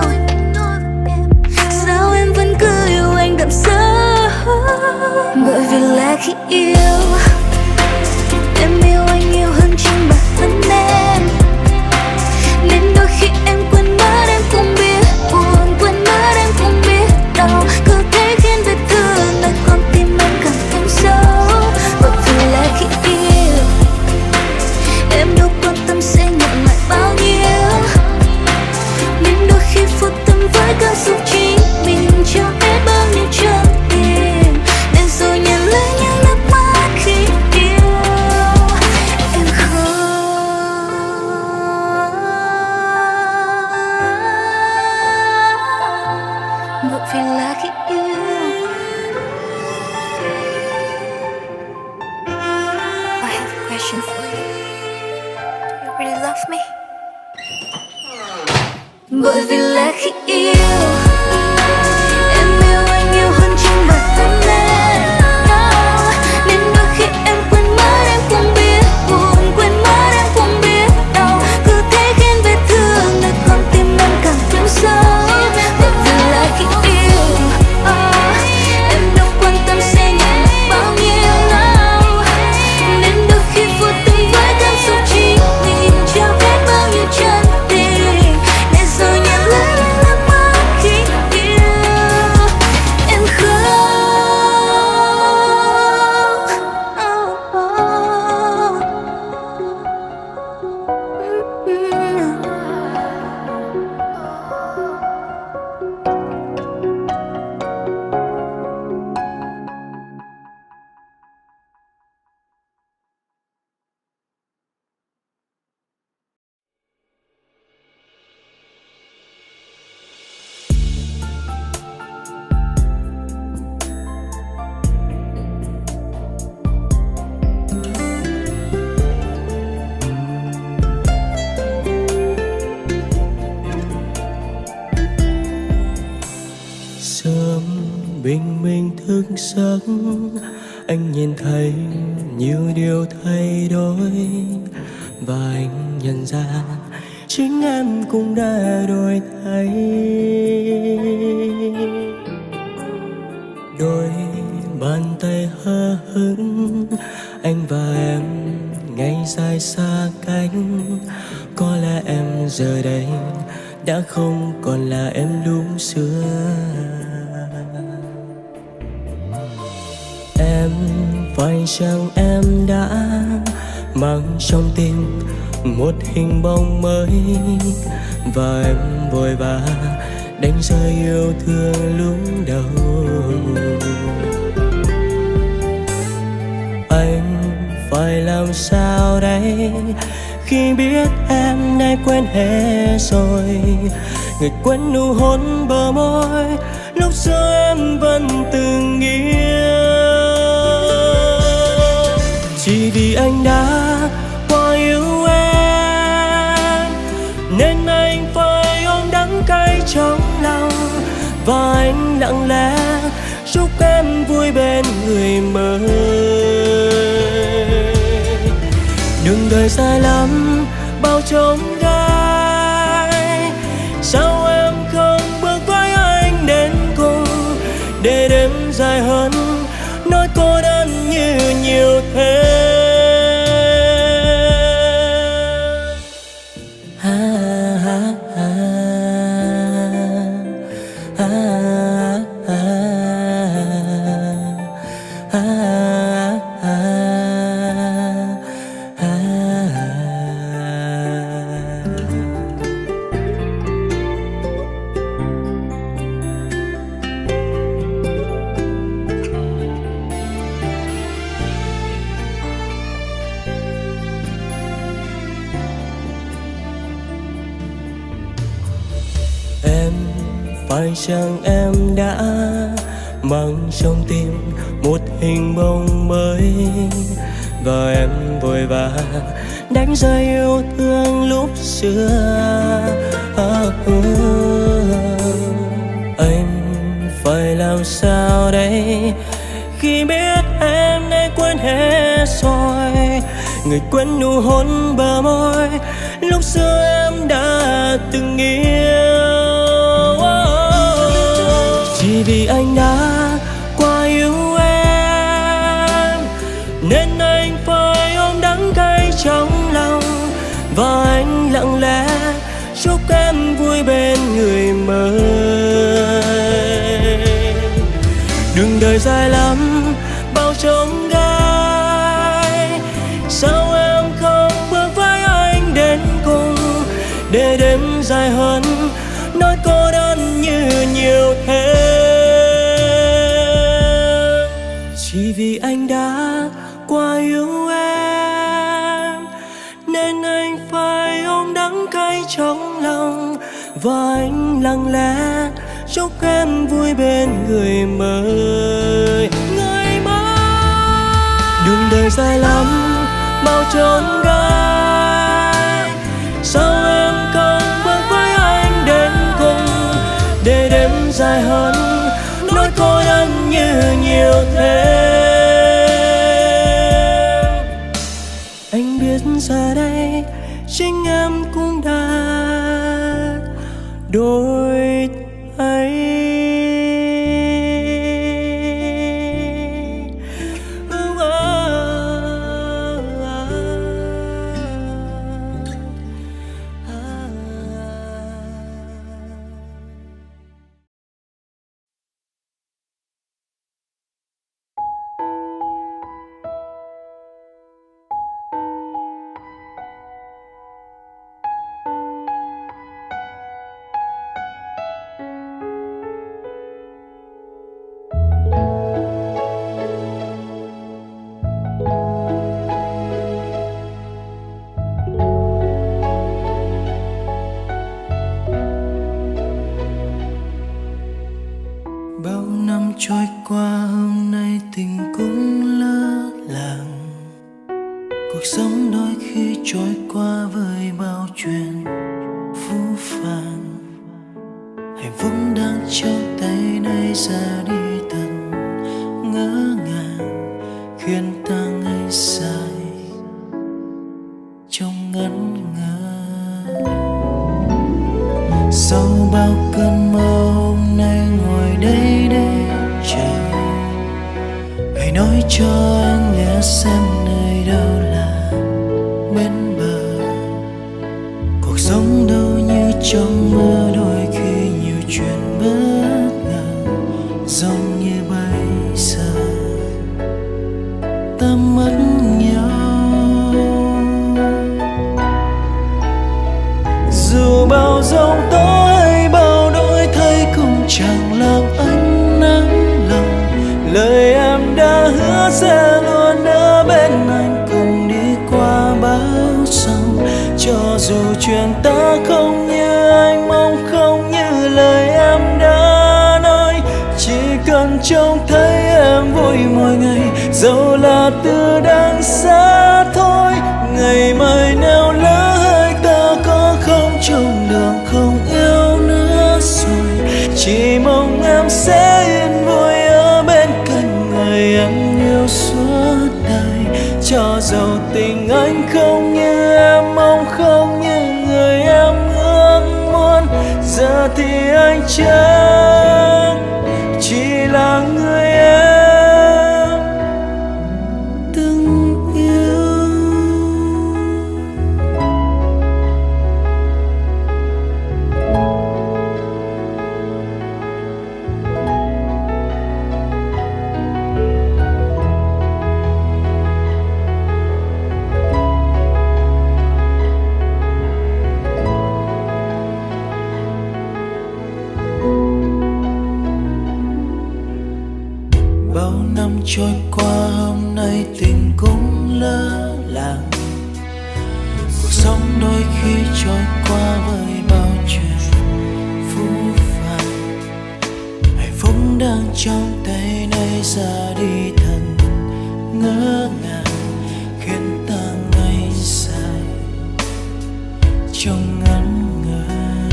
Sao em vẫn cứ yêu anh đậm sâu? Bởi vì là khi yêu em yêu anh nhiều hơn chính bản thân em, nên đôi khi em quên mất em không biết buồn, quên mất em không biết đau. Cứ thế khiến vết thương nơi con tim em càng thêm sâu. Bởi vì là khi yêu em đâu quan tâm sẽ nhận lại bao nhiêu, nên đôi khi vô tâm với cảm xúc chính mình chẳng biết bao nhiêu chân tình, để rồi nhận lấy những nước mắt khi yêu em khóc. Bởi vì là khi yêu I have a question for you. Do you really love me? Bởi vì là khi yêu em yêu anh nhiều hơn chính bản thân em, nên đôi khi em quên mất em không biết buồn, quên mất em không biết đau. Cứ thế khiến vết thương nơi con tim em càng thêm sâu. Bởi vì là khi yêu em đâu quan tâm sẽ nhận lại bao nhiêu đâu, nên đôi khi vô tình với cảm xúc chính mình chẳng biết bao nhiêu chân tình, để rồi nhận lấy những nước mắt khi yêu em khóc. Sớm bình minh thức giấc, anh nhìn thấy nhiều điều thay đổi, và anh nhận ra chính em cũng đã đổi thay. Đôi bàn tay hờ hững, anh và em ngày dài xa cách. Có lẽ em giờ đây đã không còn là em lúc xưa. Em phải chăng em đã mang trong tim một hình bóng mới, và em vội vã đánh rơi yêu thương lúc đầu. Anh phải làm sao đây khi biết em đã quên hết rồi, người quên nụ hôn bờ môi lúc xưa em vẫn từng yêu. Chỉ vì anh đã quá yêu em nên anh phải ôm đắng cay trong lòng, và anh lặng lẽ chúc em vui bên người mới. Đường đời dài lắm bao chông gai, sao em không bước với anh đến cùng, để đêm dài hơn nỗi cô đơn như nhiều thế. Phải chăng em đã mang trong tim một hình bóng mới, và em vội vã đánh rơi yêu thương lúc xưa. Anh phải làm sao đây khi biết em đã quên hết rồi, người quên nụ hôn bờ môi lúc xưa em đã từng yêu. Chỉ vì anh đã quá yêu em nên anh phải ôm đắng cay trong lòng, và anh lặng lẽ chúc em vui bên người mới. Đường đời dài lắm bao chông gai, sao em không bước với anh đến cùng, để đêm dài hơn nỗi cô đơn như nhiều thế. Chỉ vì anh đã quá yêu em nên anh phải ôm đắng cay trong lòng, và anh lặng lẽ chúc em vui bên người mới. Người mới. Đường đời dài lắm bao chông gai, sao em không bước với anh đến cùng, để đêm dài hơn nỗi cô đơn như nhiều thế. Anh biết giờ đây chính em cũng đã đổi thay. Trôi qua hôm nay tình cũng lỡ làng, cuộc sống đôi khi trôi qua với bao chuyện phũ phàng. Hạnh phúc đang trong tay nay ra đi tận ngỡ ngàng, khiến ta ngây dại trong ngẩn ngơ. Sau bao cơn mơ hôm nay ngồi đây để chờ, hãy nói cho anh nghe xem nơi đâu là bên bờ. Cuộc sống đâu như trong mơ, đôi khi nhiều chuyện bất ngờ, giống như bây giờ ta mất nhau. Dù bao giông tố hay bao đổi thay cũng chẳng làm anh nắng lòng. Lời em đã hứa sẽ luôn ở bên anh, cùng đi qua bão sông. Cho dù chuyện ta không như anh mong, không như lời em đã nói, chỉ cần trông thấy em vui mỗi ngày, dẫu là từ đằng xa thôi. Ngày mai nếu lỡ hai ta có không trong đường không yêu nữa rồi, chỉ mong em sẽ yên vui ở bên cạnh người em yêu suốt đời. Cho dầu tình anh không như em mong, không như người em ước muốn, giờ thì anh chẳng chỉ là người em năm trôi qua hôm nay tình cũng lỡ làng. Cuộc sống đôi khi trôi qua với bao chuyện phũ phàng. Hạnh phúc đang trong tay nay ra đi thật ngỡ ngàng, khiến ta ngây dài trong ngẩn ngơ.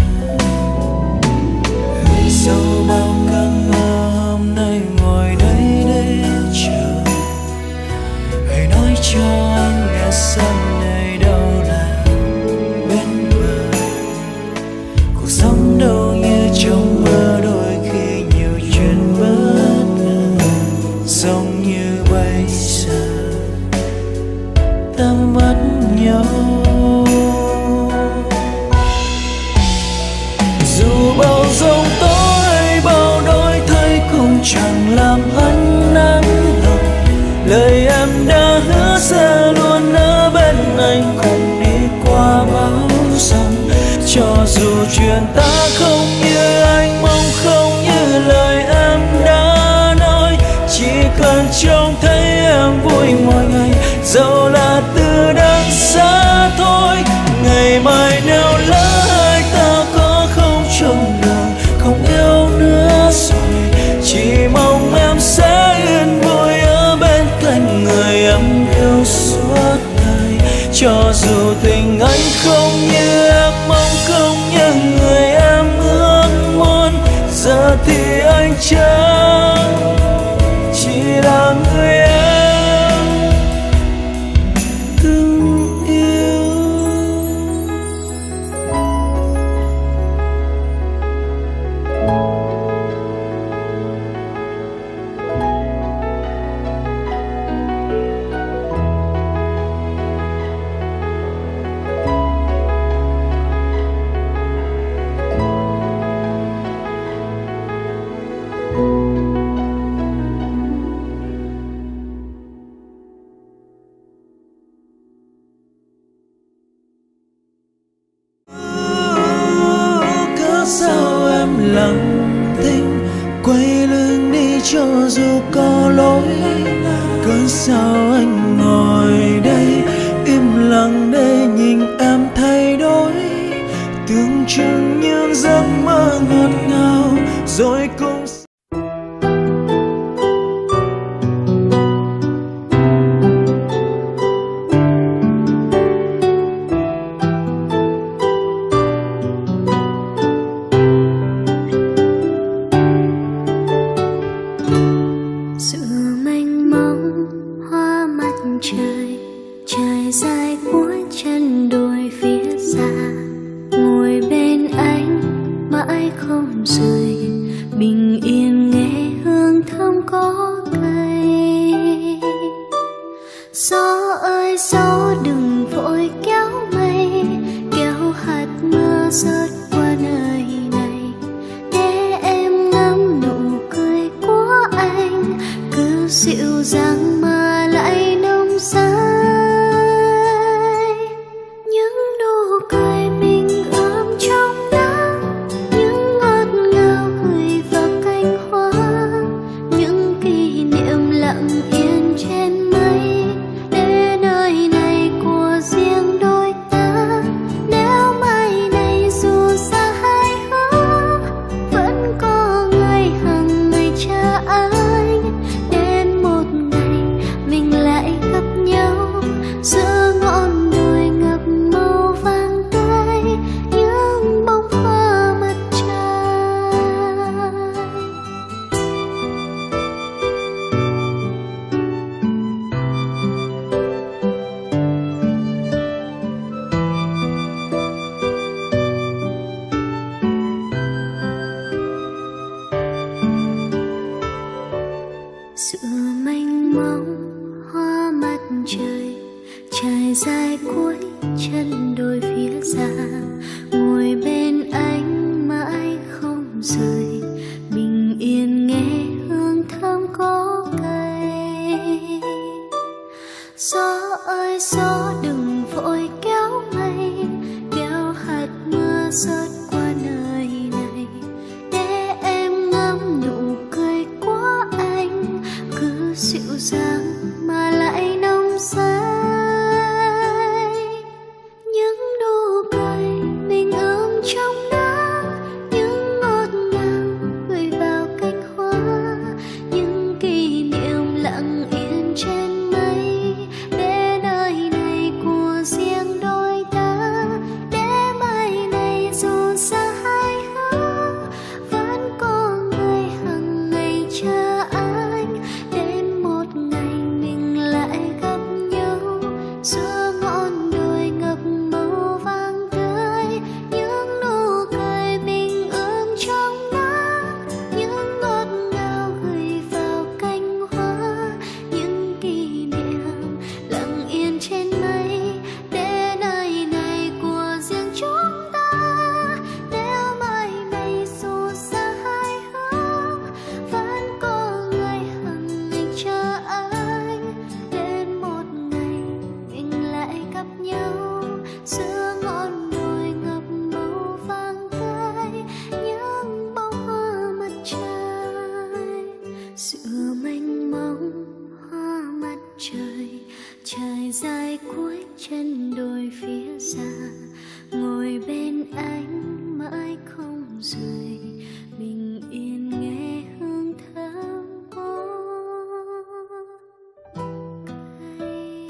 Sau bao cơn mơ hôm nay ngồi đây để chờ, hãy nói cho anh nghe xem nơi đâu là bên bờ. Cuộc sống đâu như trong mơ, đôi khi nhiều chuyện bất ngờ. Giống như bây giờ ta mất nhau. Dù bao giông tố hay bao đổi thay cũng chẳng làm anh nắng lòng. Lời em đã hứa sẽ luôn ở bên anh, cùng đi qua bão giông. Cho dù chuyện ta không như anh mong, không như lời em đã nói, chỉ cần trông thấy em vui mỗi ngày, dẫu là từ đằng xa thôi. Ngày mai nếu lỡ hai ta có không chung đường, không yêu nữa rồi, chỉ mong em sẽ yên vui ở bên cạnh người em yêu suốt đời. Cho dù tình anh không như em mong, không như người em ước muốn, giờ thì anh chẳng chỉ là người em từng yêu. Cớ sao em lặng thinh quay lưng đi cho dù có lỗi? Cớ sao anh ngồi đây im lặng để nhìn em thay đổi? Tưởng chừng những giấc mơ ngọt ngào rồi cũng trải dài cuối chân đồi phía xa, ngồi bên anh mãi không rời, bình yên nghe hương thơm có cây. Gió ơi gió đừng vội kéo mây, kéo hạt mưa rớt qua nơi này, để em ngắm nụ cười của anh cứ dịu dàng mà lại nồng say. Những nụ cười mình ôm trong nắng, những ngọt ngào gửi vào cánh hoa, những kỷ niệm lặng yên trên mây, để nơi này của riêng đôi ta. Nếu mai này dù xa hay hướng, vẫn có ngày hằng ngày chờ anh, đến một ngày mình lại gặp nhau giữa ngọn đồi ngập màu vàng tươi, những bông hoa mặt trời. Sự mênh mông hoa mặt trời trải dài cuối chân đồi phía xa, ngồi bên anh mãi không rời, bình yên nghe hương thơm có cây. Gió ơi gió đừng vội kéo mây, kéo hạt mưa rớt qua nơi này, để em ngắm nụ cười của anh cứ dịu dàng mà lại nồng say. Những nụ cười mình ôm trong nắng, những ngọt ngào gửi vào cánh hoa, những kỷ niệm lặng yên trên mây, để nơi này của riêng đôi ta, để mai này dù xa hay hữu vẫn có người hằng ngày chờ anh, đến một ngày mình lại gặp nhau giữa ngọn đồi ngập màu vàng tươi. Những nụ cười mình ươm trong nắng, những ngọt ngào gửi vào cánh hoa, những kỷ niệm lặng yên trên mây, để nơi này của riêng chúng ta, nếu mai này dù xa hay hữu vẫn có người hằng ngày chờ anh, đến một ngày mình lại gặp nhau giữa ngọn đồi ngập màu vàng tươi, những bông hoa mặt trời giữa mênh mông hoa mặt trời trải dài cuối chân đồi phía xa, ngồi bên anh mãi không rời, bình yên nghe hương thơm của cây.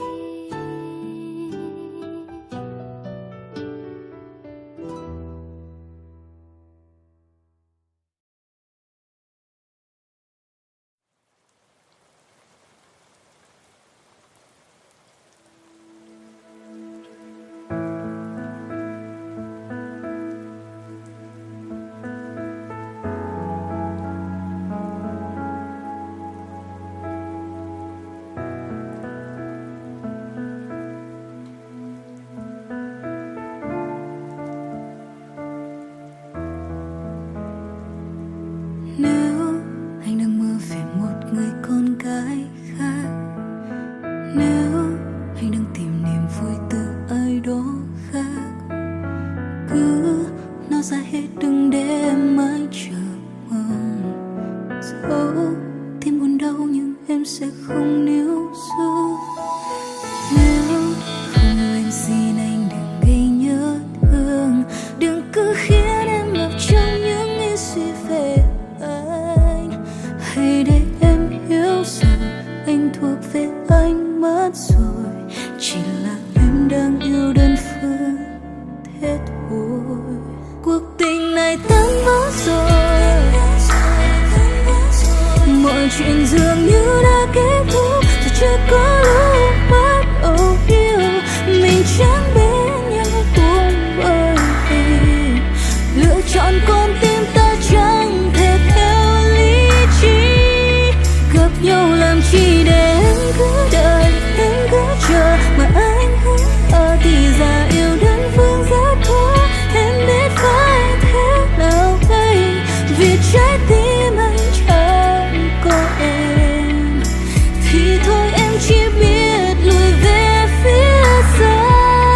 Nếu anh đang mơ về một người con gái khác, nếu anh đang tìm niềm vui từ ai đó khác, cứ nói ra hết đừng để em mãi chờ mong. Dẫu tim buồn đau nhưng em sẽ không níu giữ. Nếu không yêu em xin anh đừng gây nhớ thương, đừng cứ khiến em ngập trong những nghĩ suy về anh. Hãy để em hiểu rằng anh thuộc về anh mất rồi, chỉ là em đang yêu đơn phương thế thôi. Cuộc tình này tan vỡ rồi, mọi chuyện dường như đã kết thúc, rồi chưa có lúc bắt đầu yêu. Mình chẳng bên nhau cũng bởi vì lựa chọn con tim ta chẳng thể theo lý trí. Gặp nhau làm chi để em cứ đợi, em cứ chờ, mà anh hững hờ thì ra yêu đơn phương rất khó. Em biết phải thế nào đây, vì trái tim anh chẳng có em, thì thôi em chỉ biết lùi về phía sau.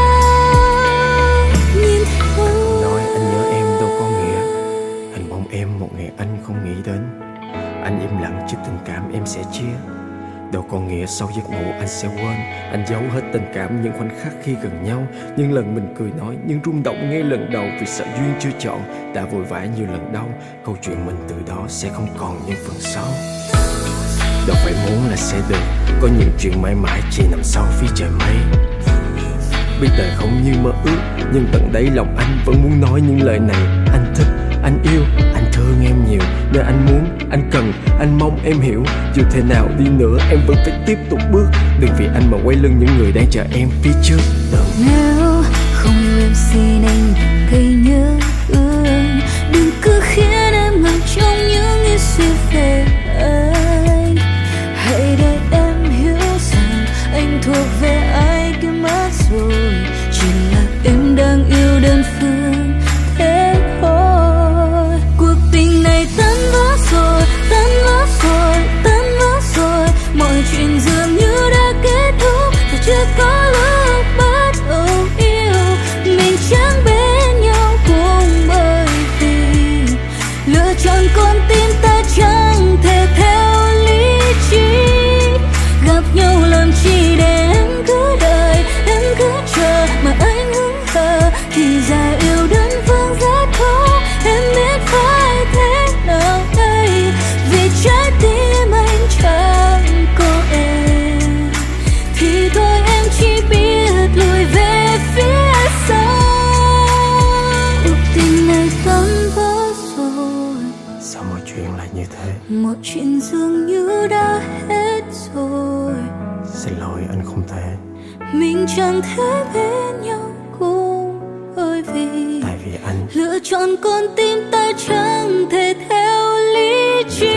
Nhìn theo Nói anh nhớ em đâu có nghĩa anh mong em một ngày anh không nghĩ đến. Anh im lặng trước tình cảm em sẽ chia, đâu có nghĩa sau giấc ngủ anh sẽ quên. Anh giấu hết tình cảm những khoảnh khắc khi gần nhau, những lần mình cười nói, những rung động ngay lần đầu vì sợ duyên chưa chọn. Đã vội vã nhiều lần đau, câu chuyện mình từ đó sẽ không còn những phần sau. Đâu phải muốn là sẽ được, có những chuyện mãi mãi chỉ nằm sau phía trời mây. Biết đời không như mơ ước, nhưng tận đáy lòng anh vẫn muốn nói những lời này. Anh thích, anh yêu, anh thương em nhiều, nơi anh muốn, anh cần, anh mong em hiểu. Dù thế nào đi nữa em vẫn phải tiếp tục bước, đừng vì anh mà quay lưng những người đang chờ em phía trước. nếu không yêu em xin anh đừng gây nhớ thương, đừng cứ khiến em ngập trong những nghĩ suy về anh. Hãy để em hiểu rằng anh thuộc về ai kia mất rồi, chỉ là em đang yêu đơn phương thế thôi. Cuộc tình này tan vỡ rồi, tan vỡ rồi, tan vỡ rồi, mọi chuyện dường như đã kết thúc, và chưa có lúc bắt đầu yêu. Mình chẳng bên nhau cũng bởi vì lựa chọn con tim ta chẳng thể Xin lỗi, anh không thể. Mình chẳng thể bên nhau cùng bởi vì Tại vì anh lựa chọn con tim ta chẳng thể theo lý trí.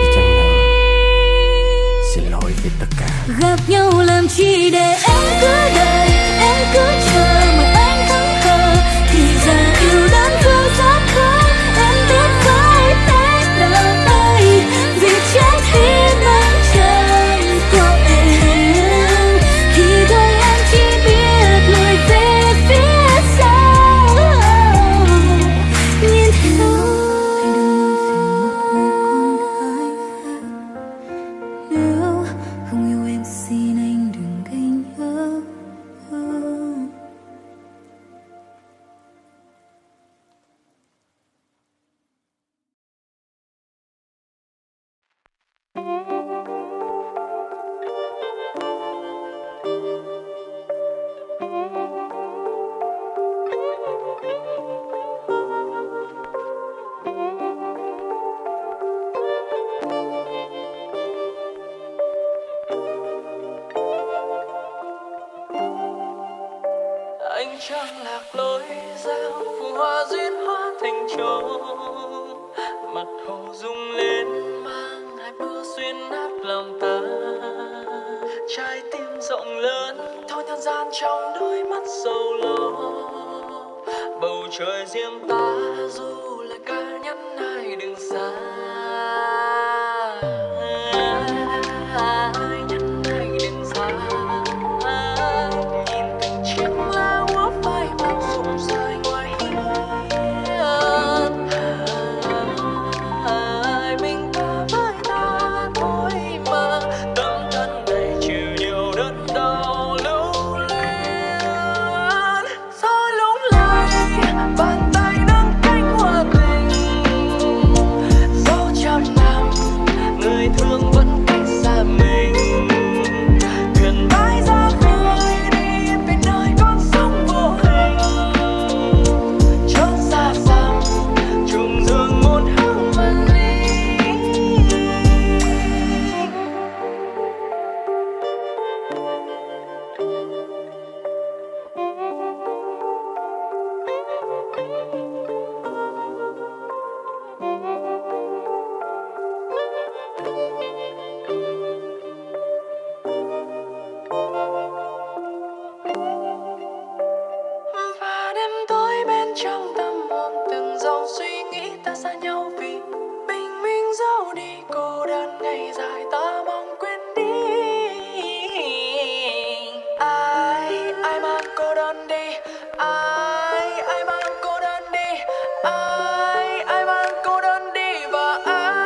Xin lỗi vì tất cả. Gặp nhau làm chi để em cứ đợi, em cứ chờ mà anh thẫn thờ. Thì ra yêu đơn phương rất khó, em biết phải thế đời. Vì trái tim anh chẳng có em, thì thôi em chỉ biết lùi về phía sau. Nhìn theo anh đừng làm phiền một người con gái khác. Nếu không yêu em xin anh đừng gây nhớ. Anh chẳng lạc lối giao phù hoa duyên hóa thành trống. Mặt hồ rung lên mang hai mưa xuyên nát lòng ta. Trái tim rộng lớn thôi nhân gian trong đôi mắt sầu lo. Bầu trời riêng ta dù là cả nhắn ai đừng xa. Nhắn ai đừng xa. Nhìn từng chiếc lá úa phai màu rụng rơi ngoài hiên. Mình ta với ta thôi mà tâm thân này chịu nhiều đớn đau lưu luyến. Gió lung lay bàn tay nâng cánh hoa tình. Dẫu trăm năm người thương vẫn cách xa mình. Thuyền bãi ra khơi đi về nơi con sóng vô hình. Chốn xa xăm trùng dương muôn hương vần ly. Và đêm tối bên trong tâm hồn từng dòng suy nghĩ ta xa nhau vì bình minh dẫu đi cô đơn ngày dài ta mong quên đi. Ai mang cô đơn đi, ai mang cô đơn đi, ai mang cô đơn đi và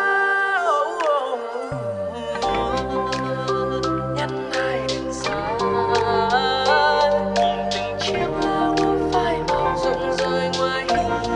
nhắn ai đừng xa. Nhìn từng chiếc lá úa phai màu rụng rơi ngoài hiên.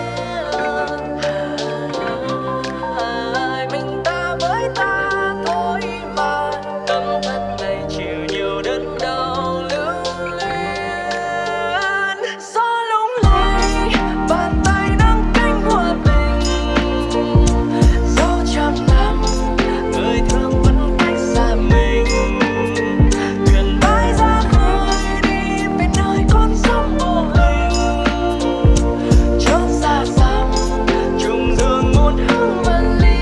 Mình ta với ta thôi mà tâm thân này chịu nhiều đớn đau lưu luyến. Gió lung lay bàn tay nâng cánh hoa tình. Dẫu trăm năm người thương vẫn cách xa mình. Thuyền bãi ra khơi đi về nơi con sóng vô hình. Chốn xa xăm trùng dương muôn hương vần ly.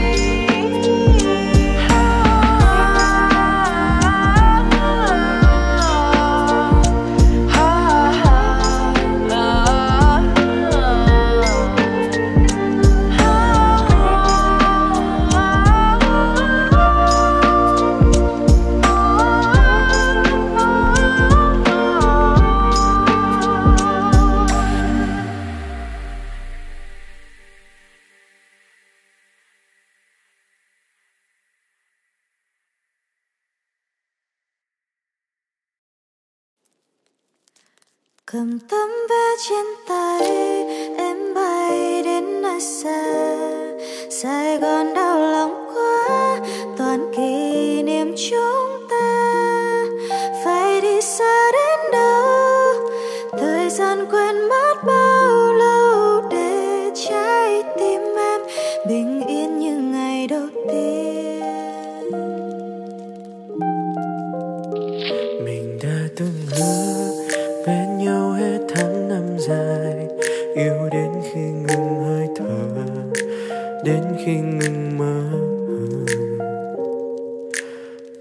Cầm tấm vé trên tay em bay đến nơi xa. Sài Gòn đau lòng quá toàn kỷ niệm chúng ta. Phải đi xa đến đâu, thời gian quên mất bao lâu để trái tim em bình yên như ngày đầu tiên.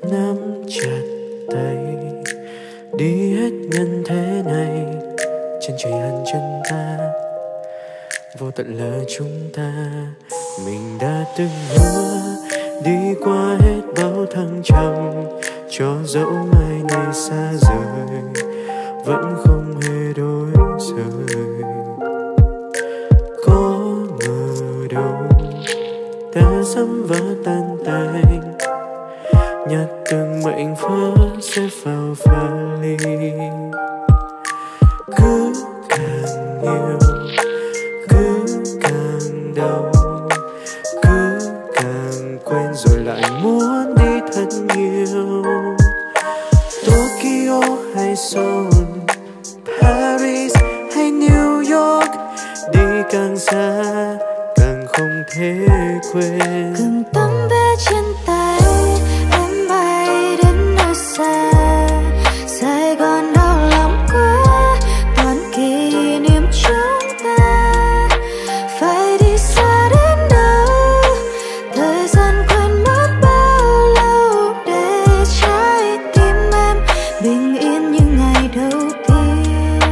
nắm chặt tay đi hết nhân thế này. Chân trời hằn chân ta, vô tận là chúng ta. Mình đã từng hứa đi qua hết bao thăng trầm, cho dẫu mai này xa rời vẫn không hề đổi rời. Có ngờ đâu ta sớm vỡ tan tành, nhặt từng mảnh vỡ sẽ vào vali. Cứ càng yêu cứ càng đau, cứ càng quên rồi lại muốn đi thật nhiều. Tokyo hay Seoul, Paris hay New York, đi càng xa càng không thể quên. Cầm tấm vé trên tay em bay đến nơi xa, Sài Gòn đau lòng quá toàn kỷ niệm chúng ta. Phải đi xa đến đâu, thời gian quên mất bao lâu, để trái tim em bình yên như ngày đầu tiên.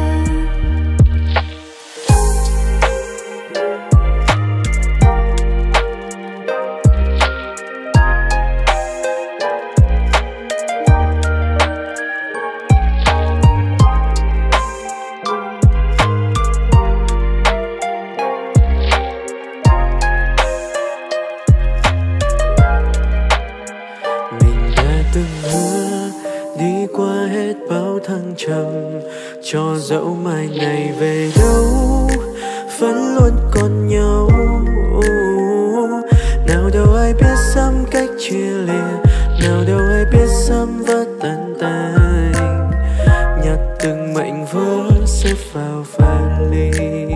Mình đã từng hứa đi qua hết bao thăng trầm, cho dẫu mai này về đâu vẫn luôn còn nhau. Nào đâu ai biết sớm cách chia lìa, nào đâu ai biết sớm vỡ tan tành, nhặt từng mảnh vỡ xếp vào vali.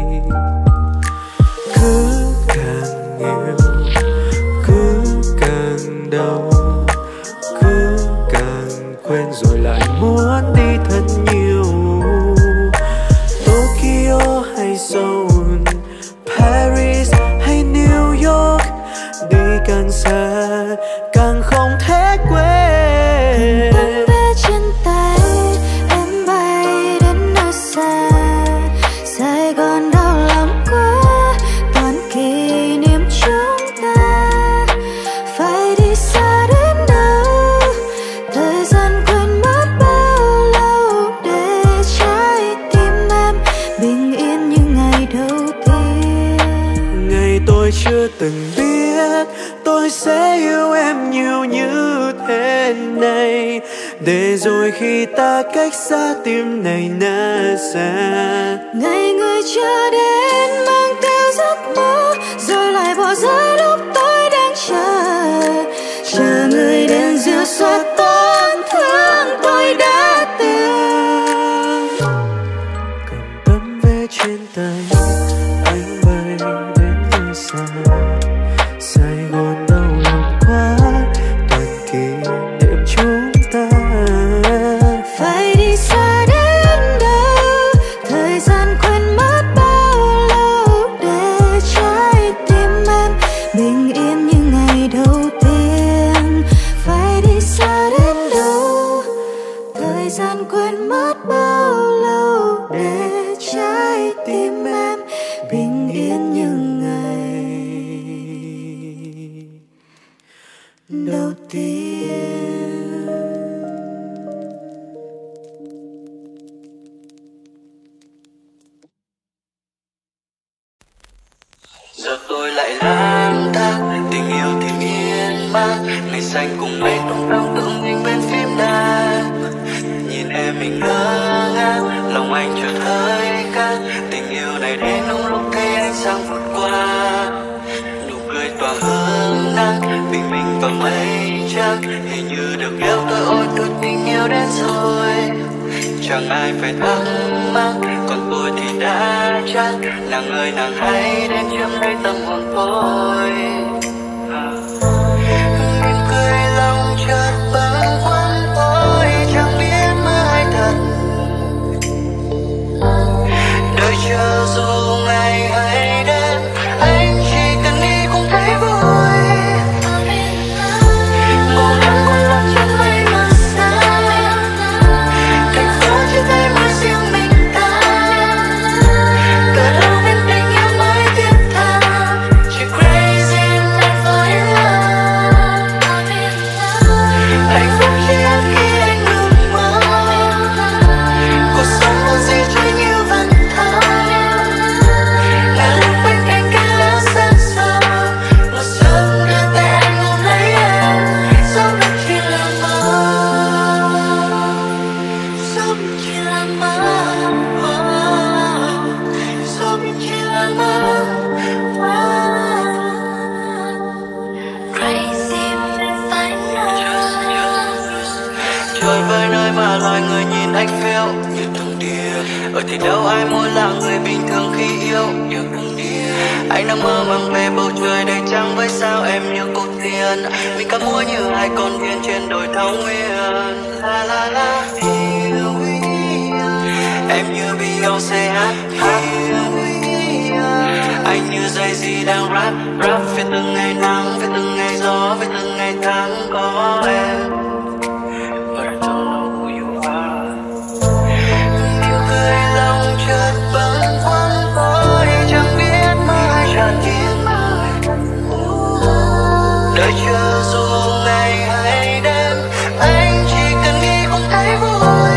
Cứ càng yêu cứ càng đau, cứ càng quên rồi lại muốn đi thật nhiều. Tokyo hay Seoul, Paris hay New York, đi càng xa càng không thể quên. Tấm vé trên tay em bay đến nơi xa, Sài Gòn đau lòng quá toàn kỷ niệm chúng ta. Phải đi xa đến đâu, thời gian quên mất bao lâu, để trái tim em bình yên như ngày đầu tiên. Ngày tôi chưa từng biết tôi sẽ yêu em nhiều như thế này, để rồi khi ta cách xa tim này nát xa. Ngày người chưa đến mang theo giấc mơ, rồi lại bỏ rơi lúc tôi đang chờ người đến dịu xóa tổn thương tôi đã từng. Cầm tấm vé trên tay anh bay đến nơi xa, Sài Gòn đau lòng quá toàn kỷ niệm chúng ta. Phải đi xa đến đâu, thời gian quên mất bao lâu, để trái tim em bình yên như ngày đầu tiên. Phải đi xa đến đâu, thời gian quên mất bao lâu, để trái tim em bình yên như ngày đầu tiên. Giờ tôi lại lang thang, tình yêu thì miên man, ngày xanh cùng mây tung tăng tự mình bên phim đàn. Nhìn em mình ngỡ ngàng, lòng anh chợt hơi căng, tình yêu này đến đúng lúc thấy ánh sáng vụt qua. Nụ cười tỏa hương nắng, bình minh và mây trắng, hình như được yêu tôi ôi tôi tình yêu đến rồi. Chẳng ai phải thắc mắc, còn tôi thì đã chắc. Nàng ơi nàng hãy đến chiếm lấy tâm hồn tôi. Mỉm cười lòng chợt bâng khuâng, tôi chẳng biết mơ hay thật. Đợi chờ dù ngày hay đêm, anh chỉ cần đi cũng thấy vui. Cố gắng con lắm chẳng mây trời với nơi mà loài người nhìn anh phiêu như thằng điên. Ở thì đâu ai muốn là người bình thường khi yêu như thằng điên. Anh đang mơ màng về bầu trời đầy trăng với sao em như cô tiên. Mình ca múa như hai con viên trên đồi thảo nguyên. La la la here we are. Em như Beyoncé hát here we are. Anh như Jay-Z đang rap rap về từng ngày nắng, về từng ngày gió, về từng ngày tháng có em. But I don't know who you are. Yêu cười lòng chợt bâng khuâng tôi chẳng biết mai tràn tiếng đợi chờ dù ngày hay đêm, anh chỉ cần nghĩ cũng thấy vui.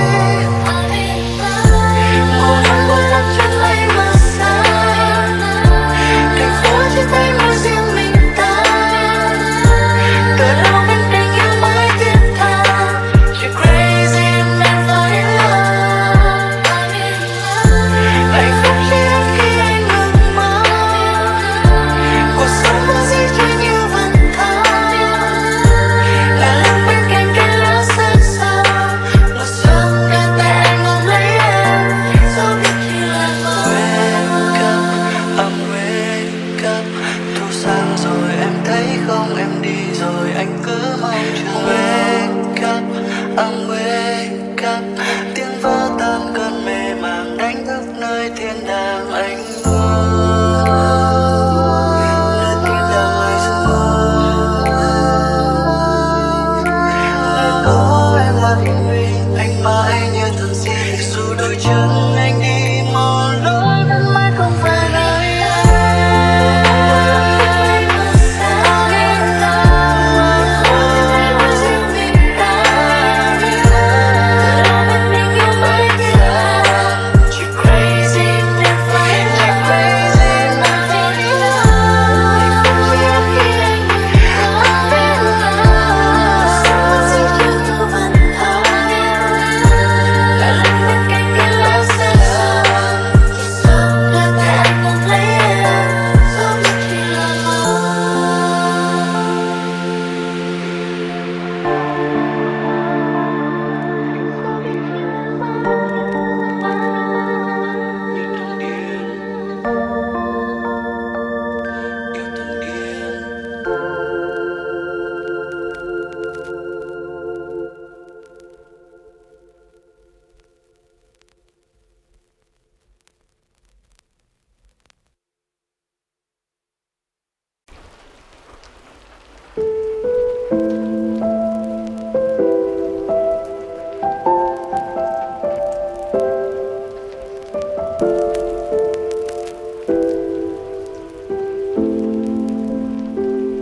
Ngồi trong mỗi lần chân lấy mà xa, thành phố chỉ thấy mỗi riêng mình ta. Từ đâu bên tình yêu mới thiết tha, chỉ crazy and never in love. Hạnh phúc chỉ đến khi anh ngừng mơ, cuộc sống có gì chỉ như vẫn thơ. Là lúc bên cạnh cái lá xanh xa, một giấc đưa tay anh ôm lấy em, dẫu biết chỉ là mơ. Wake up, I'm wake up. Thu sang rồi em thấy không, em đi rồi anh cứ mong chờ. Wake up, I'm wake up. Tiếng vỡ tan cơn mê màng đánh thức nơi thiên đàng anh mơ. Nơi thiên đàng ai giấc mơ. Nơi có em là thiên linh, anh mãi như thần si. Dù đôi chân anh đi một lối vẫn mãi không phải nơi anh.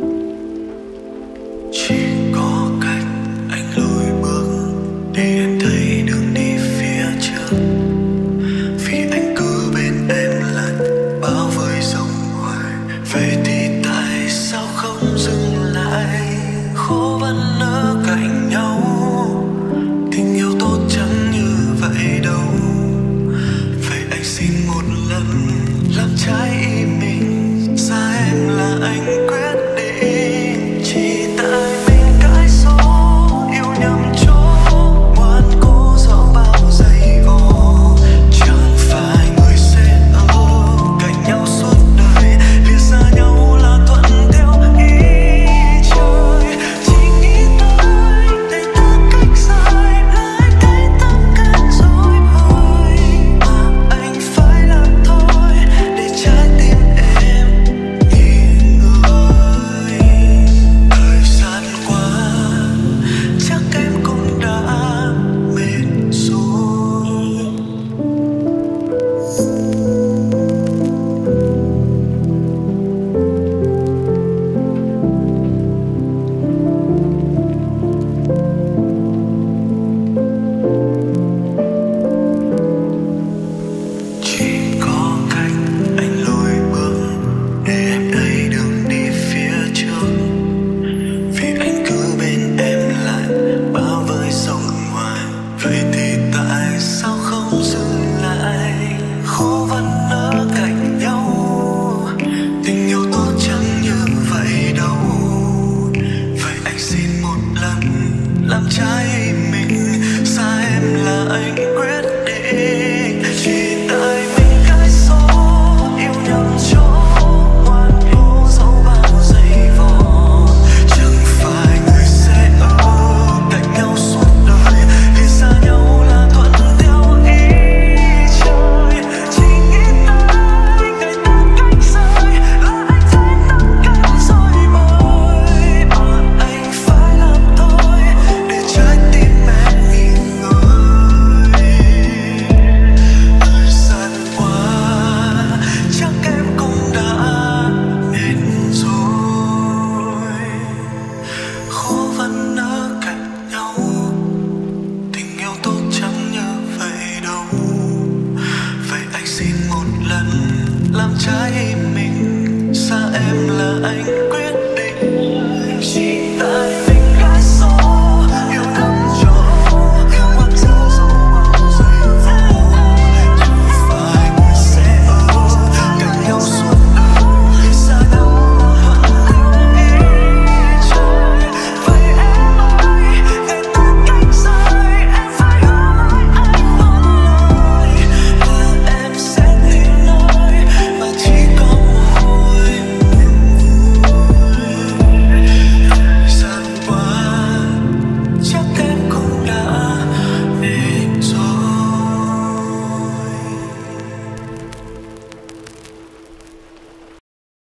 Chỉ có cách anh lùi bước để em thấy